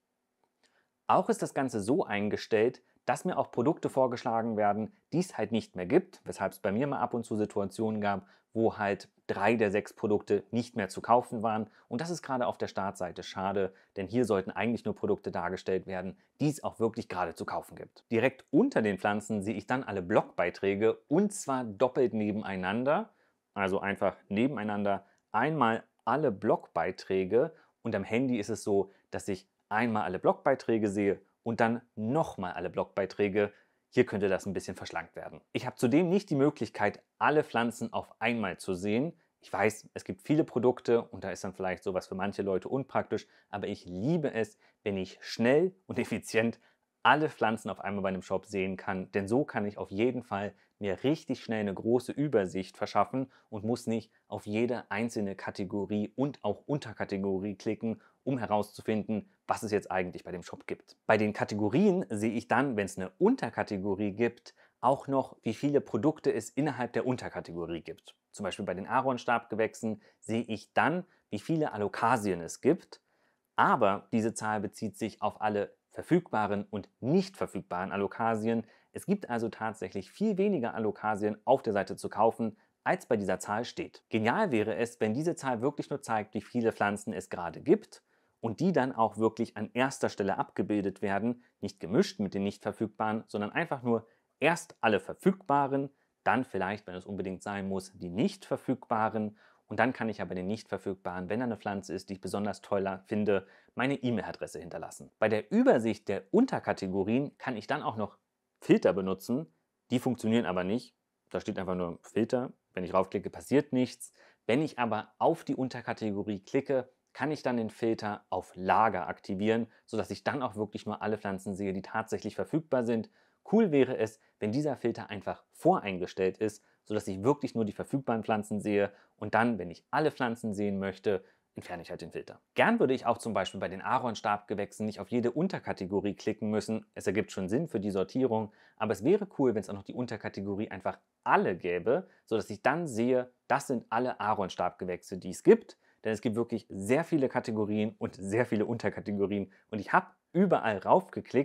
Auch ist das Ganze so eingestellt, dass mir auch Produkte vorgeschlagen werden, die es halt nicht mehr gibt, weshalb es bei mir mal ab und zu Situationen gab, wo halt 3 der 6 Produkte nicht mehr zu kaufen waren. Und das ist gerade auf der Startseite schade, denn hier sollten eigentlich nur Produkte dargestellt werden, die es auch wirklich gerade zu kaufen gibt. Direkt unter den Pflanzen sehe ich dann alle Blogbeiträge und zwar doppelt nebeneinander, also einfach nebeneinander einmal alle Blogbeiträge und am Handy ist es so, dass ich einmal alle Blogbeiträge sehe und dann nochmal alle Blogbeiträge. Hier könnte das ein bisschen verschlankt werden. Ich habe zudem nicht die Möglichkeit, alle Pflanzen auf einmal zu sehen. Ich weiß, es gibt viele Produkte und da ist dann vielleicht sowas für manche Leute unpraktisch, aber ich liebe es, wenn ich schnell und effizient alle Pflanzen auf einmal bei einem Shop sehen kann, denn so kann ich auf jeden Fall mir richtig schnell eine große Übersicht verschaffen und muss nicht auf jede einzelne Kategorie und auch Unterkategorie klicken, um herauszufinden, was es jetzt eigentlich bei dem Shop gibt. Bei den Kategorien sehe ich dann, wenn es eine Unterkategorie gibt, auch noch, wie viele Produkte es innerhalb der Unterkategorie gibt. Zum Beispiel bei den Aaronstabgewächsen sehe ich dann, wie viele Alokasien es gibt, aber diese Zahl bezieht sich auf alle verfügbaren und nicht verfügbaren Alokasien. Es gibt also tatsächlich viel weniger Alokasien auf der Seite zu kaufen, als bei dieser Zahl steht. Genial wäre es, wenn diese Zahl wirklich nur zeigt, wie viele Pflanzen es gerade gibt und die dann auch wirklich an erster Stelle abgebildet werden, nicht gemischt mit den nicht verfügbaren, sondern einfach nur erst alle verfügbaren, dann vielleicht, wenn es unbedingt sein muss, die nicht verfügbaren und dann kann ich ja bei den nicht verfügbaren, wenn da eine Pflanze ist, die ich besonders toll finde, meine E-Mail-Adresse hinterlassen. Bei der Übersicht der Unterkategorien kann ich dann auch noch Filter benutzen. Die funktionieren aber nicht. Da steht einfach nur Filter. Wenn ich raufklicke, passiert nichts. Wenn ich aber auf die Unterkategorie klicke, kann ich dann den Filter auf Lager aktivieren, sodass ich dann auch wirklich nur alle Pflanzen sehe, die tatsächlich verfügbar sind. Cool wäre es, wenn dieser Filter einfach voreingestellt ist, sodass ich wirklich nur die verfügbaren Pflanzen sehe und dann, wenn ich alle Pflanzen sehen möchte, entferne ich halt den Filter. Gern würde ich auch zum Beispiel bei den Aaronstabgewächsen nicht auf jede Unterkategorie klicken müssen. Es ergibt schon Sinn für die Sortierung, aber es wäre cool, wenn es auch noch die Unterkategorie einfach alle gäbe, sodass ich dann sehe, das sind alle Aaronstabgewächse, die es gibt. Denn es gibt wirklich sehr viele Kategorien und sehr viele Unterkategorien und ich habe überall raufgeklickt,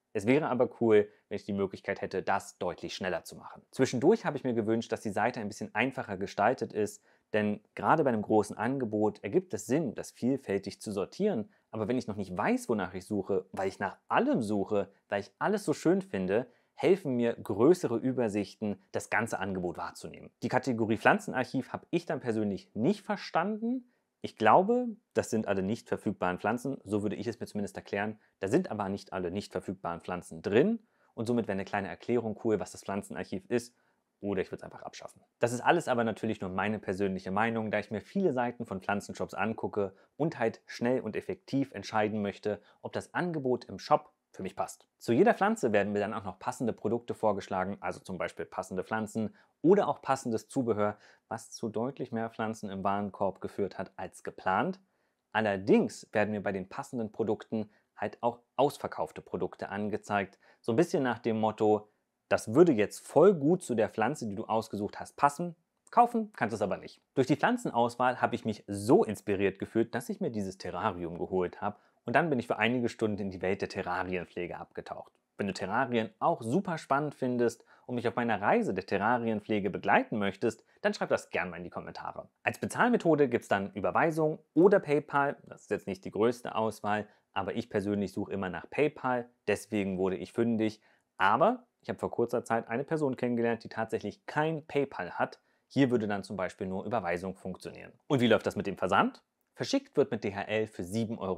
Es wäre aber cool, wenn ich die Möglichkeit hätte, das deutlich schneller zu machen. Zwischendurch habe ich mir gewünscht, dass die Seite ein bisschen einfacher gestaltet ist, denn gerade bei einem großen Angebot ergibt es Sinn, das vielfältig zu sortieren. Aber wenn ich noch nicht weiß, wonach ich suche, weil ich nach allem suche, weil ich alles so schön finde, helfen mir größere Übersichten, das ganze Angebot wahrzunehmen. Die Kategorie Pflanzenarchiv habe ich dann persönlich nicht verstanden. Ich glaube, das sind alle nicht verfügbaren Pflanzen, so würde ich es mir zumindest erklären. Da sind aber nicht alle nicht verfügbaren Pflanzen drin und somit wäre eine kleine Erklärung cool, was das Pflanzenarchiv ist, oder ich würde es einfach abschaffen. Das ist alles aber natürlich nur meine persönliche Meinung, da ich mir viele Seiten von Pflanzenshops angucke und halt schnell und effektiv entscheiden möchte, ob das Angebot im Shop für mich passt. Zu jeder Pflanze werden mir dann auch noch passende Produkte vorgeschlagen, also zum Beispiel passende Pflanzen oder auch passendes Zubehör, was zu deutlich mehr Pflanzen im Warenkorb geführt hat als geplant. Allerdings werden mir bei den passenden Produkten halt auch ausverkaufte Produkte angezeigt, so ein bisschen nach dem Motto, das würde jetzt voll gut zu der Pflanze, die du ausgesucht hast, passen. Kaufen kannst du es aber nicht. Durch die Pflanzenauswahl habe ich mich so inspiriert gefühlt, dass ich mir dieses Terrarium geholt habe und dann bin ich für einige Stunden in die Welt der Terrarienpflege abgetaucht. Wenn du Terrarien auch super spannend findest und mich auf meiner Reise der Terrarienpflege begleiten möchtest, dann schreib das gerne mal in die Kommentare. Als Bezahlmethode gibt es dann Überweisung oder PayPal. Das ist jetzt nicht die größte Auswahl, aber ich persönlich suche immer nach PayPal. Deswegen wurde ich fündig. Aber ich habe vor kurzer Zeit eine Person kennengelernt, die tatsächlich kein PayPal hat. Hier würde dann zum Beispiel nur Überweisung funktionieren. Und wie läuft das mit dem Versand? Verschickt wird mit DHL für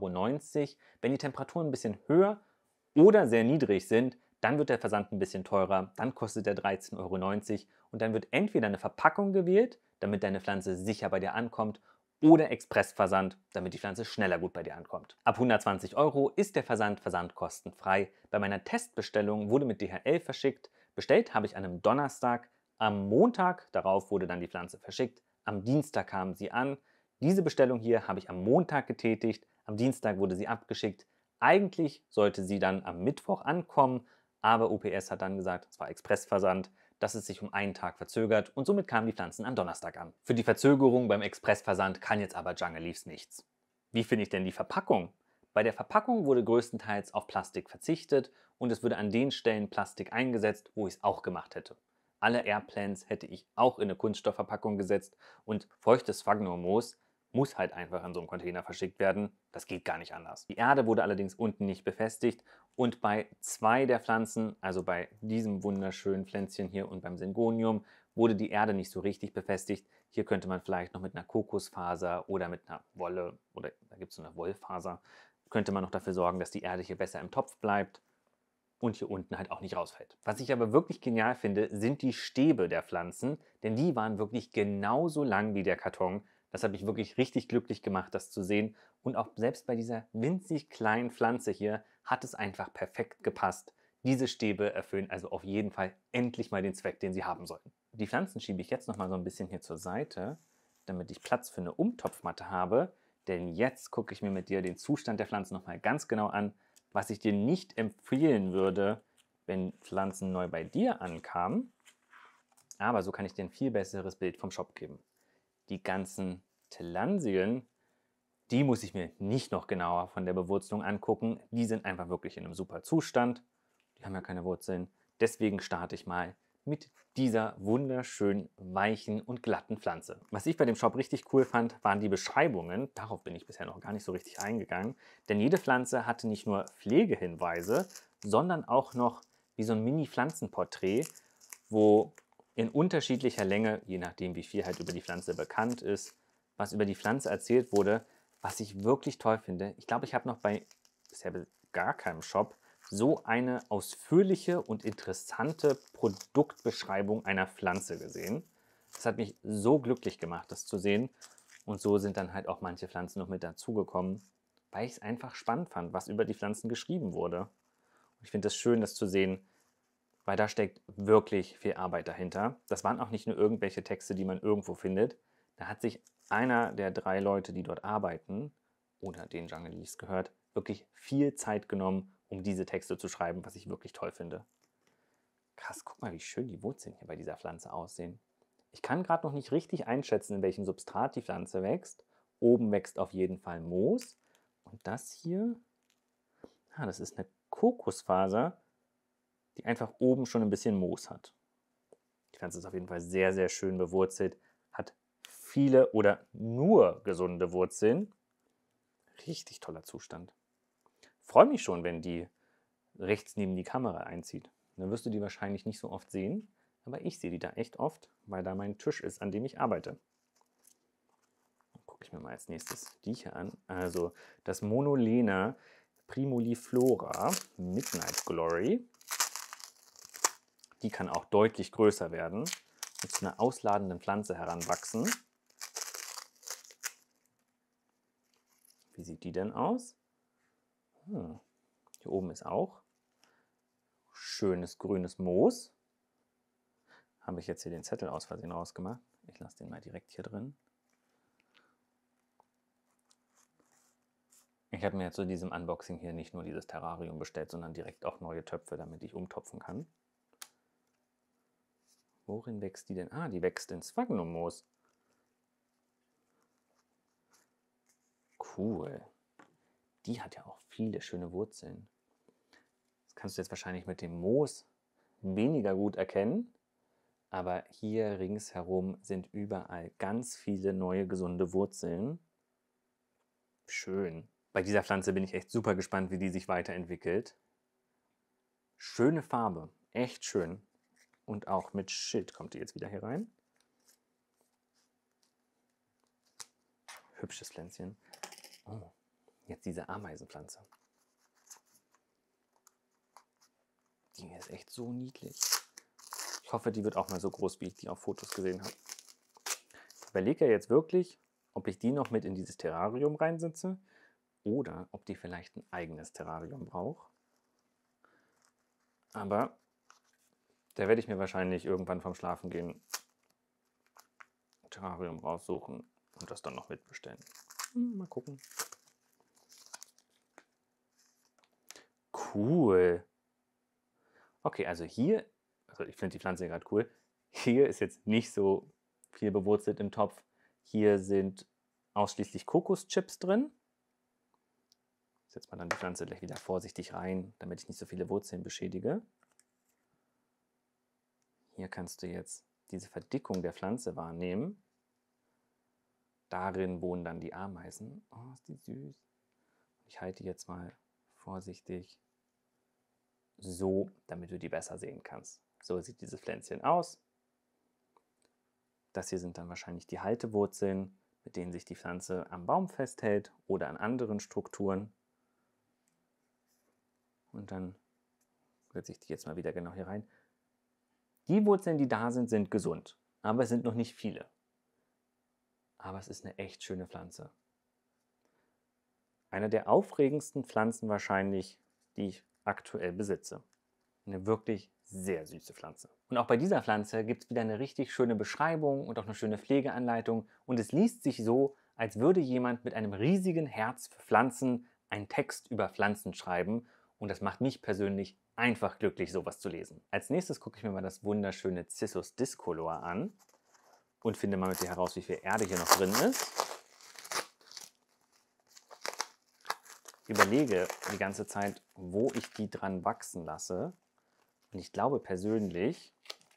7,90 €. Wenn die Temperaturen ein bisschen höher oder sehr niedrig sind, dann wird der Versand ein bisschen teurer, dann kostet er 13,90 € und dann wird entweder eine Verpackung gewählt, damit deine Pflanze sicher bei dir ankommt, oder Expressversand, damit die Pflanze schneller gut bei dir ankommt. Ab 120 € ist der Versand versandkostenfrei. Bei meiner Testbestellung wurde mit DHL verschickt. Bestellt habe ich an einem Donnerstag. Am Montag darauf wurde dann die Pflanze verschickt. Am Dienstag kam sie an. Diese Bestellung hier habe ich am Montag getätigt. Am Dienstag wurde sie abgeschickt. Eigentlich sollte sie dann am Mittwoch ankommen, aber UPS hat dann gesagt, es war Expressversand, dass es sich um einen Tag verzögert und somit kamen die Pflanzen am Donnerstag an. Für die Verzögerung beim Expressversand kann jetzt aber Jungle Leaves nichts. Wie finde ich denn die Verpackung? Bei der Verpackung wurde größtenteils auf Plastik verzichtet und es würde an den Stellen Plastik eingesetzt, wo ich es auch gemacht hätte. Alle Airplants hätte ich auch in eine Kunststoffverpackung gesetzt und feuchtes Sphagnummoos muss halt einfach in so einem Container verschickt werden. Das geht gar nicht anders. Die Erde wurde allerdings unten nicht befestigt und bei zwei der Pflanzen, also bei diesem wunderschönen Pflänzchen hier und beim Syngonium, wurde die Erde nicht so richtig befestigt. Hier könnte man vielleicht noch mit einer Kokosfaser oder mit einer Wolle, oder da gibt es so eine Wollfaser, könnte man noch dafür sorgen, dass die Erde hier besser im Topf bleibt und hier unten halt auch nicht rausfällt. Was ich aber wirklich genial finde, sind die Stäbe der Pflanzen, denn die waren wirklich genauso lang wie der Karton. Das hat mich wirklich richtig glücklich gemacht, das zu sehen. Und auch selbst bei dieser winzig kleinen Pflanze hier hat es einfach perfekt gepasst. Diese Stäbe erfüllen also auf jeden Fall endlich mal den Zweck, den sie haben sollten. Die Pflanzen schiebe ich jetzt noch mal so ein bisschen hier zur Seite, damit ich Platz für eine Umtopfmatte habe. Denn jetzt gucke ich mir mit dir den Zustand der Pflanzen noch mal ganz genau an. Was ich dir nicht empfehlen würde, wenn Pflanzen neu bei dir ankamen, aber so kann ich dir ein viel besseres Bild vom Shop geben. Die ganzen Tillandien, die muss ich mir nicht noch genauer von der Bewurzelung angucken. Die sind einfach wirklich in einem super Zustand. Die haben ja keine Wurzeln. Deswegen starte ich mal mit dieser wunderschön weichen und glatten Pflanze. Was ich bei dem Shop richtig cool fand, waren die Beschreibungen. Darauf bin ich bisher noch gar nicht so richtig eingegangen. Denn jede Pflanze hatte nicht nur Pflegehinweise, sondern auch noch wie so ein Mini-Pflanzenporträt, wo in unterschiedlicher Länge, je nachdem wie viel halt über die Pflanze bekannt ist, was über die Pflanze erzählt wurde, was ich wirklich toll finde. Ich glaube, ich habe noch bei bisher gar keinem Shop so eine ausführliche und interessante Produktbeschreibung einer Pflanze gesehen. Das hat mich so glücklich gemacht, das zu sehen. Und so sind dann halt auch manche Pflanzen noch mit dazugekommen, weil ich es einfach spannend fand, was über die Pflanzen geschrieben wurde. Und ich finde es schön, das zu sehen, weil da steckt wirklich viel Arbeit dahinter. Das waren auch nicht nur irgendwelche Texte, die man irgendwo findet. Da hat sich einer der 3 Leute, die dort arbeiten oder den Jungle Leaves gehört, wirklich viel Zeit genommen, um diese Texte zu schreiben, was ich wirklich toll finde. Krass, guck mal, wie schön die Wurzeln hier bei dieser Pflanze aussehen. Ich kann gerade noch nicht richtig einschätzen, in welchem Substrat die Pflanze wächst. Oben wächst auf jeden Fall Moos. Und das hier, das ist eine Kokosfaser, die einfach oben schon ein bisschen Moos hat. Die Pflanze ist auf jeden Fall sehr, sehr schön bewurzelt, hat viele oder nur gesunde Wurzeln. Richtig toller Zustand. Freue mich schon, wenn die rechts neben die Kamera einzieht. Dann wirst du die wahrscheinlich nicht so oft sehen, aber ich sehe die da echt oft, weil da mein Tisch ist, an dem ich arbeite. Dann gucke ich mir mal als nächstes die hier an. Also das Monolena Primuliflora Midnight Glory. Die kann auch deutlich größer werden und zu einer ausladenden Pflanze heranwachsen. Wie sieht die denn aus? Hier oben ist auch schönes grünes Moos. Habe ich jetzt hier den Zettel aus Versehen rausgemacht. Ich lasse den mal direkt hier drin. Ich habe mir jetzt zu diesem Unboxing hier nicht nur dieses Terrarium bestellt, sondern direkt auch neue Töpfe, damit ich umtopfen kann. Worin wächst die denn? Die wächst in Sphagnummoos. Cool. Die hat ja auch viele schöne Wurzeln. Das kannst du jetzt wahrscheinlich mit dem Moos weniger gut erkennen. Aber hier ringsherum sind überall ganz viele neue gesunde Wurzeln. Schön. Bei dieser Pflanze bin ich echt super gespannt, wie die sich weiterentwickelt. Schöne Farbe, echt schön. Und auch mit Schild kommt die jetzt wieder hier rein. Hübsches Pflänzchen. Oh, jetzt diese Ameisenpflanze. Die ist echt so niedlich. Ich hoffe, die wird auch mal so groß, wie ich die auf Fotos gesehen habe. Ich überlege ja jetzt wirklich, ob ich die noch mit in dieses Terrarium reinsetze oder ob die vielleicht ein eigenes Terrarium braucht. Aber da werde ich mir wahrscheinlich irgendwann vom Schlafengehen ein Terrarium raussuchen und das dann noch mitbestellen. Mal gucken. Cool. Okay, also hier, also ich finde die Pflanze gerade cool. Hier ist jetzt nicht so viel bewurzelt im Topf. Hier sind ausschließlich Kokoschips drin. Ich setze mal dann die Pflanze gleich wieder vorsichtig rein, damit ich nicht so viele Wurzeln beschädige. Hier kannst du jetzt diese Verdickung der Pflanze wahrnehmen. Darin wohnen dann die Ameisen. Oh, ist die süß. Ich halte die jetzt mal vorsichtig so, damit du die besser sehen kannst. So sieht dieses Pflänzchen aus. Das hier sind dann wahrscheinlich die Haltewurzeln, mit denen sich die Pflanze am Baum festhält oder an anderen Strukturen. Und dann setze ich die jetzt mal wieder genau hier rein. Die Wurzeln, die da sind, sind gesund, aber es sind noch nicht viele. Aber es ist eine echt schöne Pflanze. Eine der aufregendsten Pflanzen wahrscheinlich, die ich aktuell besitze. Eine wirklich sehr süße Pflanze. Und auch bei dieser Pflanze gibt es wieder eine richtig schöne Beschreibung und auch eine schöne Pflegeanleitung. Und es liest sich so, als würde jemand mit einem riesigen Herz für Pflanzen einen Text über Pflanzen schreiben. Und das macht mich persönlich einfach glücklich, sowas zu lesen. Als nächstes gucke ich mir mal das wunderschöne Cissus discolor an und finde mal mit dir heraus, wie viel Erde hier noch drin ist. Ich überlege die ganze Zeit, wo ich die dran wachsen lasse. Und ich glaube persönlich,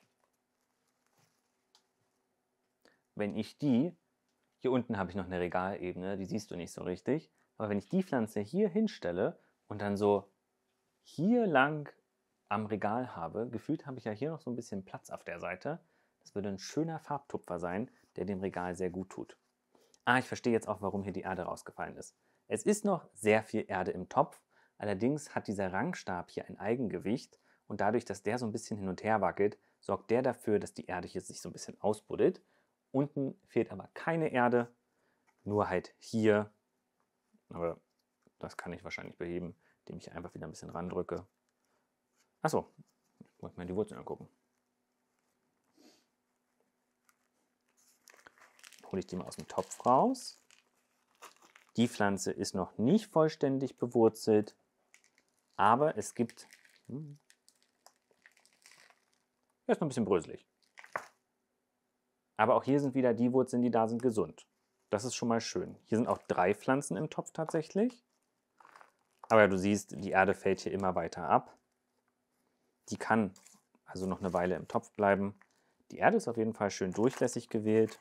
wenn ich die, hier unten habe ich noch eine Regalebene, die siehst du nicht so richtig, aber wenn ich die Pflanze hier hinstelle und dann so hier lang am Regal habe, gefühlt habe ich ja hier noch so ein bisschen Platz auf der Seite, das würde ein schöner Farbtupfer sein, der dem Regal sehr gut tut. Ich verstehe jetzt auch, warum hier die Erde rausgefallen ist. Es ist noch sehr viel Erde im Topf, allerdings hat dieser Rangstab hier ein Eigengewicht und dadurch, dass der so ein bisschen hin und her wackelt, sorgt der dafür, dass die Erde hier sich so ein bisschen ausbuddelt. Unten fehlt aber keine Erde, nur halt hier. Aber das kann ich wahrscheinlich beheben, indem ich einfach wieder ein bisschen randrücke. Achso, ich muss mal die Wurzeln angucken. Hole ich die mal aus dem Topf raus. Die Pflanze ist noch nicht vollständig bewurzelt, aber es gibt, ist noch ein bisschen bröselig. Aber auch hier sind wieder die Wurzeln, die da sind, gesund. Das ist schon mal schön. Hier sind auch 3 Pflanzen im Topf tatsächlich. Aber du siehst, die Erde fällt hier immer weiter ab. Die kann also noch eine Weile im Topf bleiben. Die Erde ist auf jeden Fall schön durchlässig gewählt.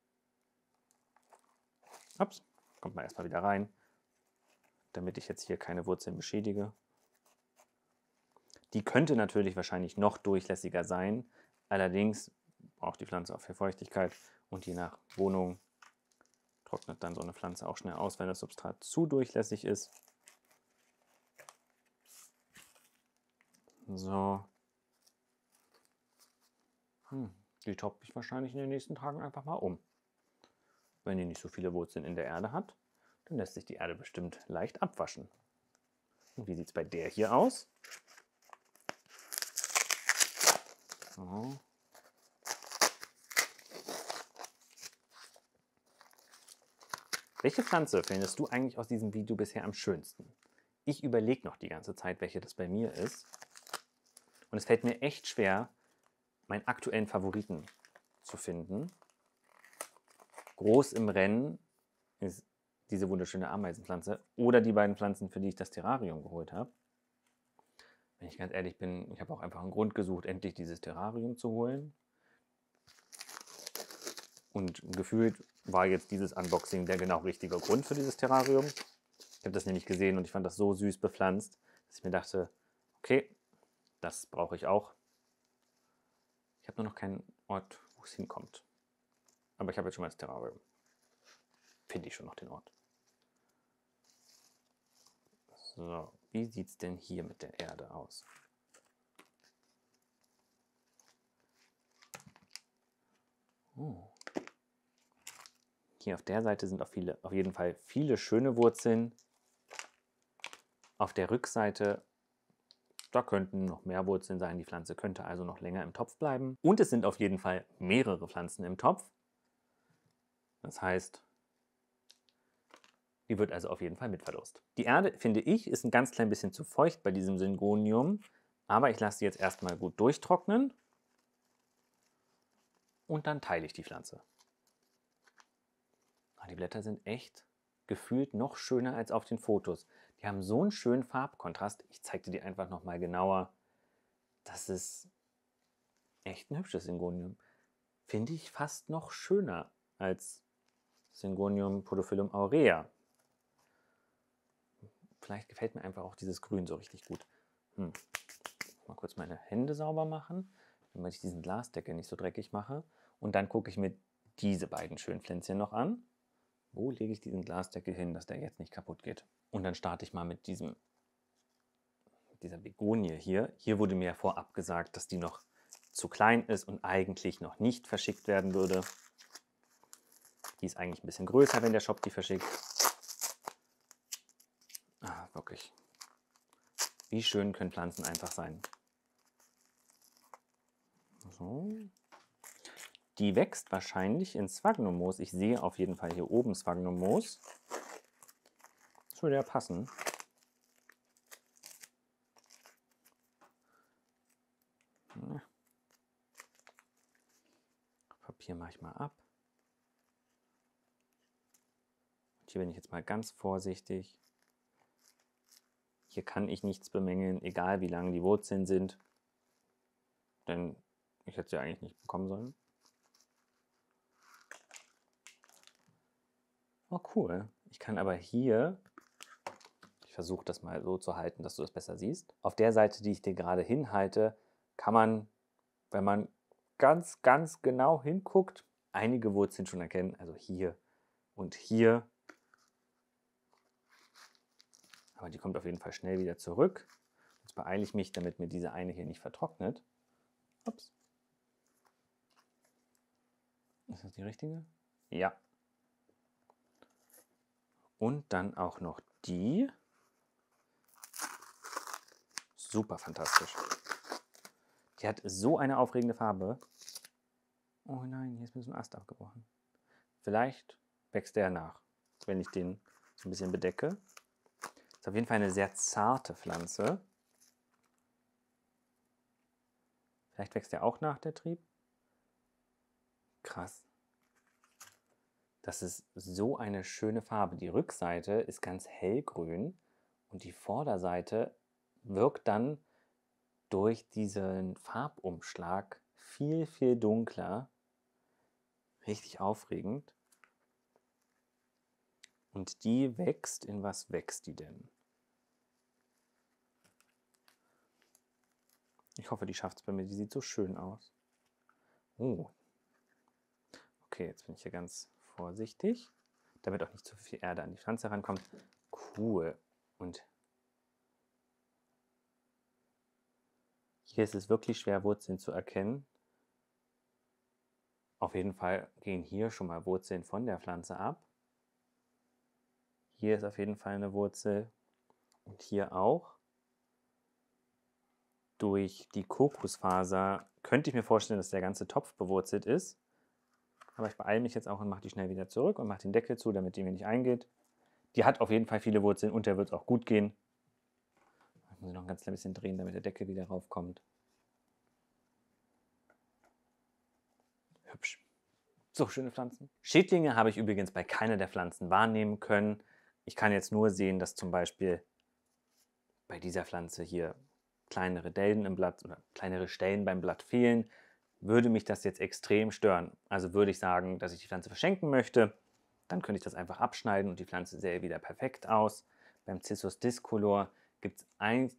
Ups, kommt mal erstmal wieder rein, damit ich jetzt hier keine Wurzeln beschädige. Die könnte natürlich wahrscheinlich noch durchlässiger sein. Allerdings braucht die Pflanze auch viel Feuchtigkeit und je nach Wohnung trocknet dann so eine Pflanze auch schnell aus, wenn das Substrat zu durchlässig ist. So. Die toppe ich wahrscheinlich in den nächsten Tagen einfach mal um. Wenn die nicht so viele Wurzeln in der Erde hat, dann lässt sich die Erde bestimmt leicht abwaschen. Und wie sieht es bei der hier aus? So. Welche Pflanze findest du eigentlich aus diesem Video bisher am schönsten? Ich überlege noch die ganze Zeit, welche das bei mir ist. Und es fällt mir echt schwer, meinen aktuellen Favoriten zu finden. Groß im Rennen ist diese wunderschöne Ameisenpflanze oder die beiden Pflanzen, für die ich das Terrarium geholt habe. Wenn ich ganz ehrlich bin, ich habe auch einfach einen Grund gesucht, endlich dieses Terrarium zu holen. Und gefühlt war jetzt dieses Unboxing der genau richtige Grund für dieses Terrarium. Ich habe das nämlich gesehen und ich fand das so süß bepflanzt, dass ich mir dachte, okay, das brauche ich auch. Ich habe nur noch keinen Ort, wo es hinkommt. Aber ich habe jetzt schon mal das Terrarium. Finde ich schon noch den Ort. So, wie sieht es denn hier mit der Erde aus? Oh. Hier auf der Seite sind auf jeden Fall viele schöne Wurzeln. Auf der Rückseite, da könnten noch mehr Wurzeln sein. Die Pflanze könnte also noch länger im Topf bleiben. Und es sind auf jeden Fall mehrere Pflanzen im Topf. Das heißt, die wird also auf jeden Fall mitverlost. Die Erde, finde ich, ist ein ganz klein bisschen zu feucht bei diesem Syngonium. Aber ich lasse sie jetzt erstmal gut durchtrocknen. Und dann teile ich die Pflanze. Die Blätter sind echt gefühlt noch schöner als auf den Fotos. Die haben so einen schönen Farbkontrast. Ich zeige dir die einfach nochmal genauer. Das ist echt ein hübsches Syngonium. Finde ich fast noch schöner als Syngonium podophyllum aurea. Vielleicht gefällt mir einfach auch dieses Grün so richtig gut. Mal kurz meine Hände sauber machen, damit ich diesen Glasdeckel nicht so dreckig mache. Und dann gucke ich mir diese beiden schönen Pflänzchen noch an. Wo lege ich diesen Glasdeckel hin, dass der jetzt nicht kaputt geht? Und dann starte ich mal mit dieser Begonie hier. Hier wurde mir vorab gesagt, dass die noch zu klein ist und eigentlich noch nicht verschickt werden würde. Die ist eigentlich ein bisschen größer, wenn der Shop die verschickt. Wirklich. Wie schön können Pflanzen einfach sein. So. Die wächst wahrscheinlich in Sphagnummoos. Ich sehe auf jeden Fall hier oben Sphagnummoos. Das würde ja passen. Papier mache ich mal ab. Und hier bin ich jetzt mal ganz vorsichtig. Hier kann ich nichts bemängeln, egal wie lang die Wurzeln sind. Denn ich hätte sie eigentlich nicht bekommen sollen. Oh cool. Ich kann aber hier, ich versuche das mal so zu halten, dass du das besser siehst. Auf der Seite, die ich dir gerade hinhalte, kann man, wenn man ganz, ganz genau hinguckt, einige Wurzeln schon erkennen. Also hier und hier. Aber die kommt auf jeden Fall schnell wieder zurück. Jetzt beeile ich mich, damit mir diese eine hier nicht vertrocknet. Ups. Ist das die richtige? Ja. Und dann auch noch die. Super fantastisch. Die hat so eine aufregende Farbe. Oh nein, hier ist mir so ein Ast abgebrochen. Vielleicht wächst der nach, wenn ich den so ein bisschen bedecke. Ist auf jeden Fall eine sehr zarte Pflanze. Vielleicht wächst der auch nach, der Trieb. Krass. Das ist so eine schöne Farbe. Die Rückseite ist ganz hellgrün Und die Vorderseite wirkt dann durch diesen Farbumschlag viel, viel dunkler. Richtig aufregend. Und die wächst. In was wächst die denn? Ich hoffe, die schafft es bei mir. Die sieht so schön aus. Oh. Okay, jetzt bin ich hier ganz vorsichtig, damit auch nicht zu viel Erde an die Pflanze rankommt. Cool. Und hier ist es wirklich schwer, Wurzeln zu erkennen. Auf jeden Fall gehen hier schon mal Wurzeln von der Pflanze ab. Hier ist auf jeden Fall eine Wurzel und hier auch. Durch die Kokosfaser könnte ich mir vorstellen, dass der ganze Topf bewurzelt ist. Aber ich beeile mich jetzt auch und mache die schnell wieder zurück und mache den Deckel zu, damit die mir nicht eingeht. Die hat auf jeden Fall viele Wurzeln und der wird es auch gut gehen. Ich muss noch ein ganz klein bisschen drehen, damit der Deckel wieder raufkommt. Hübsch. So schöne Pflanzen. Schädlinge habe ich übrigens bei keiner der Pflanzen wahrnehmen können. Ich kann jetzt nur sehen, dass zum Beispiel bei dieser Pflanze hier kleinere Dellen im Blatt oder kleinere Stellen beim Blatt fehlen. Würde mich das jetzt extrem stören, also würde ich sagen, dass ich die Pflanze verschenken möchte, dann könnte ich das einfach abschneiden und die Pflanze sähe wieder perfekt aus. Beim Cissus discolor gibt es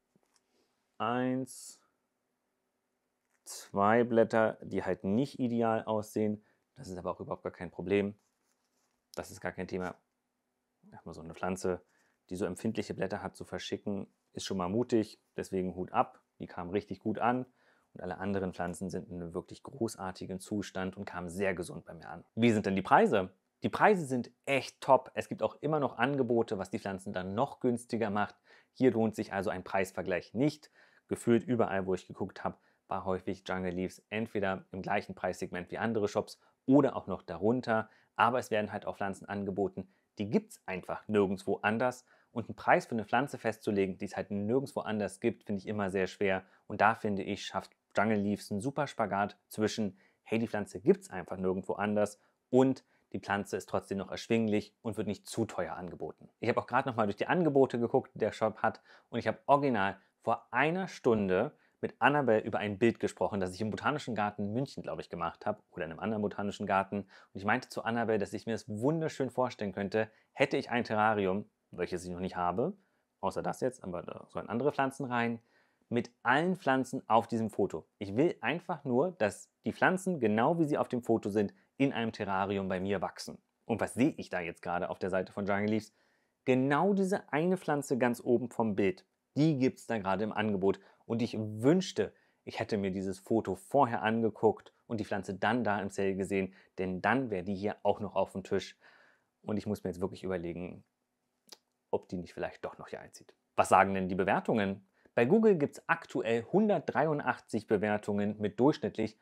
zwei Blätter, die halt nicht ideal aussehen. Das ist aber auch überhaupt gar kein Problem. Das ist gar kein Thema. Erstmal so eine Pflanze, die so empfindliche Blätter hat, zu verschicken, ist schon mal mutig. Deswegen Hut ab. Die kamen richtig gut an. Und alle anderen Pflanzen sind in einem wirklich großartigen Zustand und kamen sehr gesund bei mir an. Wie sind denn die Preise? Die Preise sind echt top. Es gibt auch immer noch Angebote, was die Pflanzen dann noch günstiger macht. Hier lohnt sich also ein Preisvergleich nicht. Gefühlt überall, wo ich geguckt habe, war häufig Jungle Leaves entweder im gleichen Preissegment wie andere Shops oder auch noch darunter. Aber es werden halt auch Pflanzen angeboten, die gibt es einfach nirgendwo anders. Und einen Preis für eine Pflanze festzulegen, die es halt nirgendwo anders gibt, finde ich immer sehr schwer. Und da finde ich, schafft Jungle Leaves einen super Spagat zwischen, hey, die Pflanze gibt es einfach nirgendwo anders und die Pflanze ist trotzdem noch erschwinglich und wird nicht zu teuer angeboten. Ich habe auch gerade noch mal durch die Angebote geguckt, die der Shop hat, und ich habe original vor einer Stunde mit Annabelle über ein Bild gesprochen, das ich im Botanischen Garten München, glaube ich, gemacht habe oder in einem anderen Botanischen Garten. Und ich meinte zu Annabelle, dass ich mir das wunderschön vorstellen könnte, hätte ich ein Terrarium, welches ich noch nicht habe, außer das jetzt, aber da sollen andere Pflanzen rein, mit allen Pflanzen auf diesem Foto. Ich will einfach nur, dass die Pflanzen, genau wie sie auf dem Foto sind, in einem Terrarium bei mir wachsen. Und was sehe ich da jetzt gerade auf der Seite von Jungle Leaves? Genau diese eine Pflanze ganz oben vom Bild. Die gibt es da gerade im Angebot. Und ich wünschte, ich hätte mir dieses Foto vorher angeguckt und die Pflanze dann da im Sale gesehen, denn dann wäre die hier auch noch auf dem Tisch. Und ich muss mir jetzt wirklich überlegen, ob die nicht vielleicht doch noch hier einzieht. Was sagen denn die Bewertungen? Bei Google gibt es aktuell 183 Bewertungen mit durchschnittlich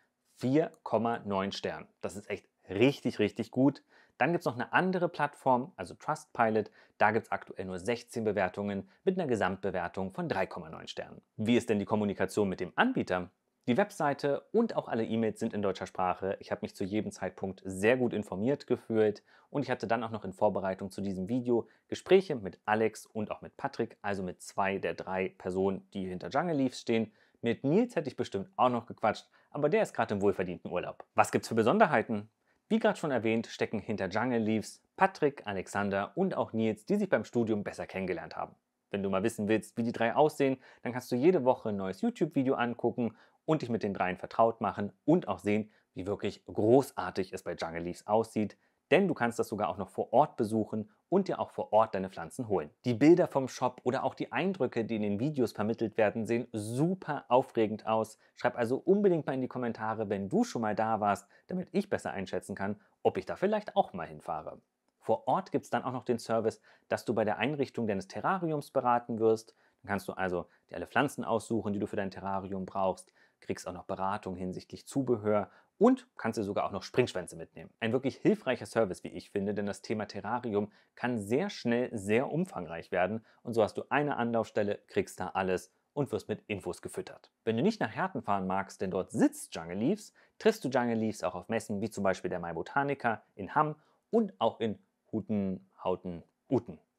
4,9 Sternen. Das ist echt richtig, richtig gut. Dann gibt es noch eine andere Plattform, also Trustpilot. Da gibt es aktuell nur 16 Bewertungen mit einer Gesamtbewertung von 3,9 Sternen. Wie ist denn die Kommunikation mit dem Anbieter? Die Webseite und auch alle E-Mails sind in deutscher Sprache. Ich habe mich zu jedem Zeitpunkt sehr gut informiert gefühlt und ich hatte dann auch noch in Vorbereitung zu diesem Video Gespräche mit Alex und auch mit Patrick, also mit 2 der 3 Personen, die hinter Jungle Leaves stehen. Mit Nils hätte ich bestimmt auch noch gequatscht, aber der ist gerade im wohlverdienten Urlaub. Was gibt's für Besonderheiten? Wie gerade schon erwähnt, stecken hinter Jungle Leaves Patrick, Alexander und auch Nils, die sich beim Studium besser kennengelernt haben. Wenn du mal wissen willst, wie die 3 aussehen, dann kannst du jede Woche ein neues YouTube-Video angucken und dich mit den 3 vertraut machen und auch sehen, wie wirklich großartig es bei Jungle Leaves aussieht. Denn du kannst das sogar auch noch vor Ort besuchen und dir auch vor Ort deine Pflanzen holen. Die Bilder vom Shop oder auch die Eindrücke, die in den Videos vermittelt werden, sehen super aufregend aus. Schreib also unbedingt mal in die Kommentare, wenn du schon mal da warst, damit ich besser einschätzen kann, ob ich da vielleicht auch mal hinfahre. Vor Ort gibt es dann auch noch den Service, dass du bei der Einrichtung deines Terrariums beraten wirst. Dann kannst du also dir alle Pflanzen aussuchen, die du für dein Terrarium brauchst, kriegst auch noch Beratung hinsichtlich Zubehör und kannst dir sogar auch noch Springschwänze mitnehmen. Ein wirklich hilfreicher Service, wie ich finde, denn das Thema Terrarium kann sehr schnell sehr umfangreich werden und so hast du eine Anlaufstelle, kriegst da alles und wirst mit Infos gefüttert. Wenn du nicht nach Herten fahren magst, denn dort sitzt Jungle Leaves, triffst du Jungle Leaves auch auf Messen wie zum Beispiel der Mai Botanica in Hamm und auch in Huten, Hauten, Uten.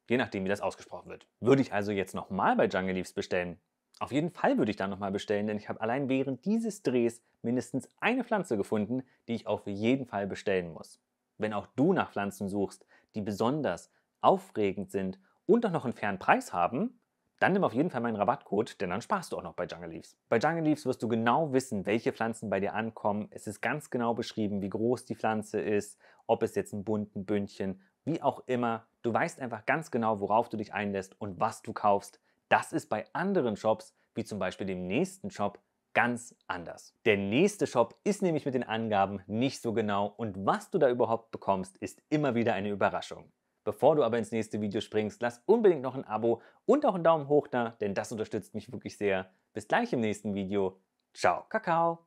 je nachdem wie das ausgesprochen wird. Würde ich also jetzt nochmal bei Jungle Leaves bestellen? Auf jeden Fall würde ich da nochmal bestellen, denn ich habe allein während dieses Drehs mindestens eine Pflanze gefunden, die ich auf jeden Fall bestellen muss. Wenn auch du nach Pflanzen suchst, die besonders aufregend sind und auch noch einen fairen Preis haben, dann nimm auf jeden Fall meinen Rabattcode, denn dann sparst du auch noch bei Jungle Leaves. Bei Jungle Leaves wirst du genau wissen, welche Pflanzen bei dir ankommen. Es ist ganz genau beschrieben, wie groß die Pflanze ist, ob es jetzt ein bunten Bündchen, wie auch immer. Du weißt einfach ganz genau, worauf du dich einlässt und was du kaufst. Das ist bei anderen Shops, wie zum Beispiel dem nächsten Shop, ganz anders. Der nächste Shop ist nämlich mit den Angaben nicht so genau und was du da überhaupt bekommst, ist immer wieder eine Überraschung. Bevor du aber ins nächste Video springst, lass unbedingt noch ein Abo und auch einen Daumen hoch da, denn das unterstützt mich wirklich sehr. Bis gleich im nächsten Video. Ciao, Kakao!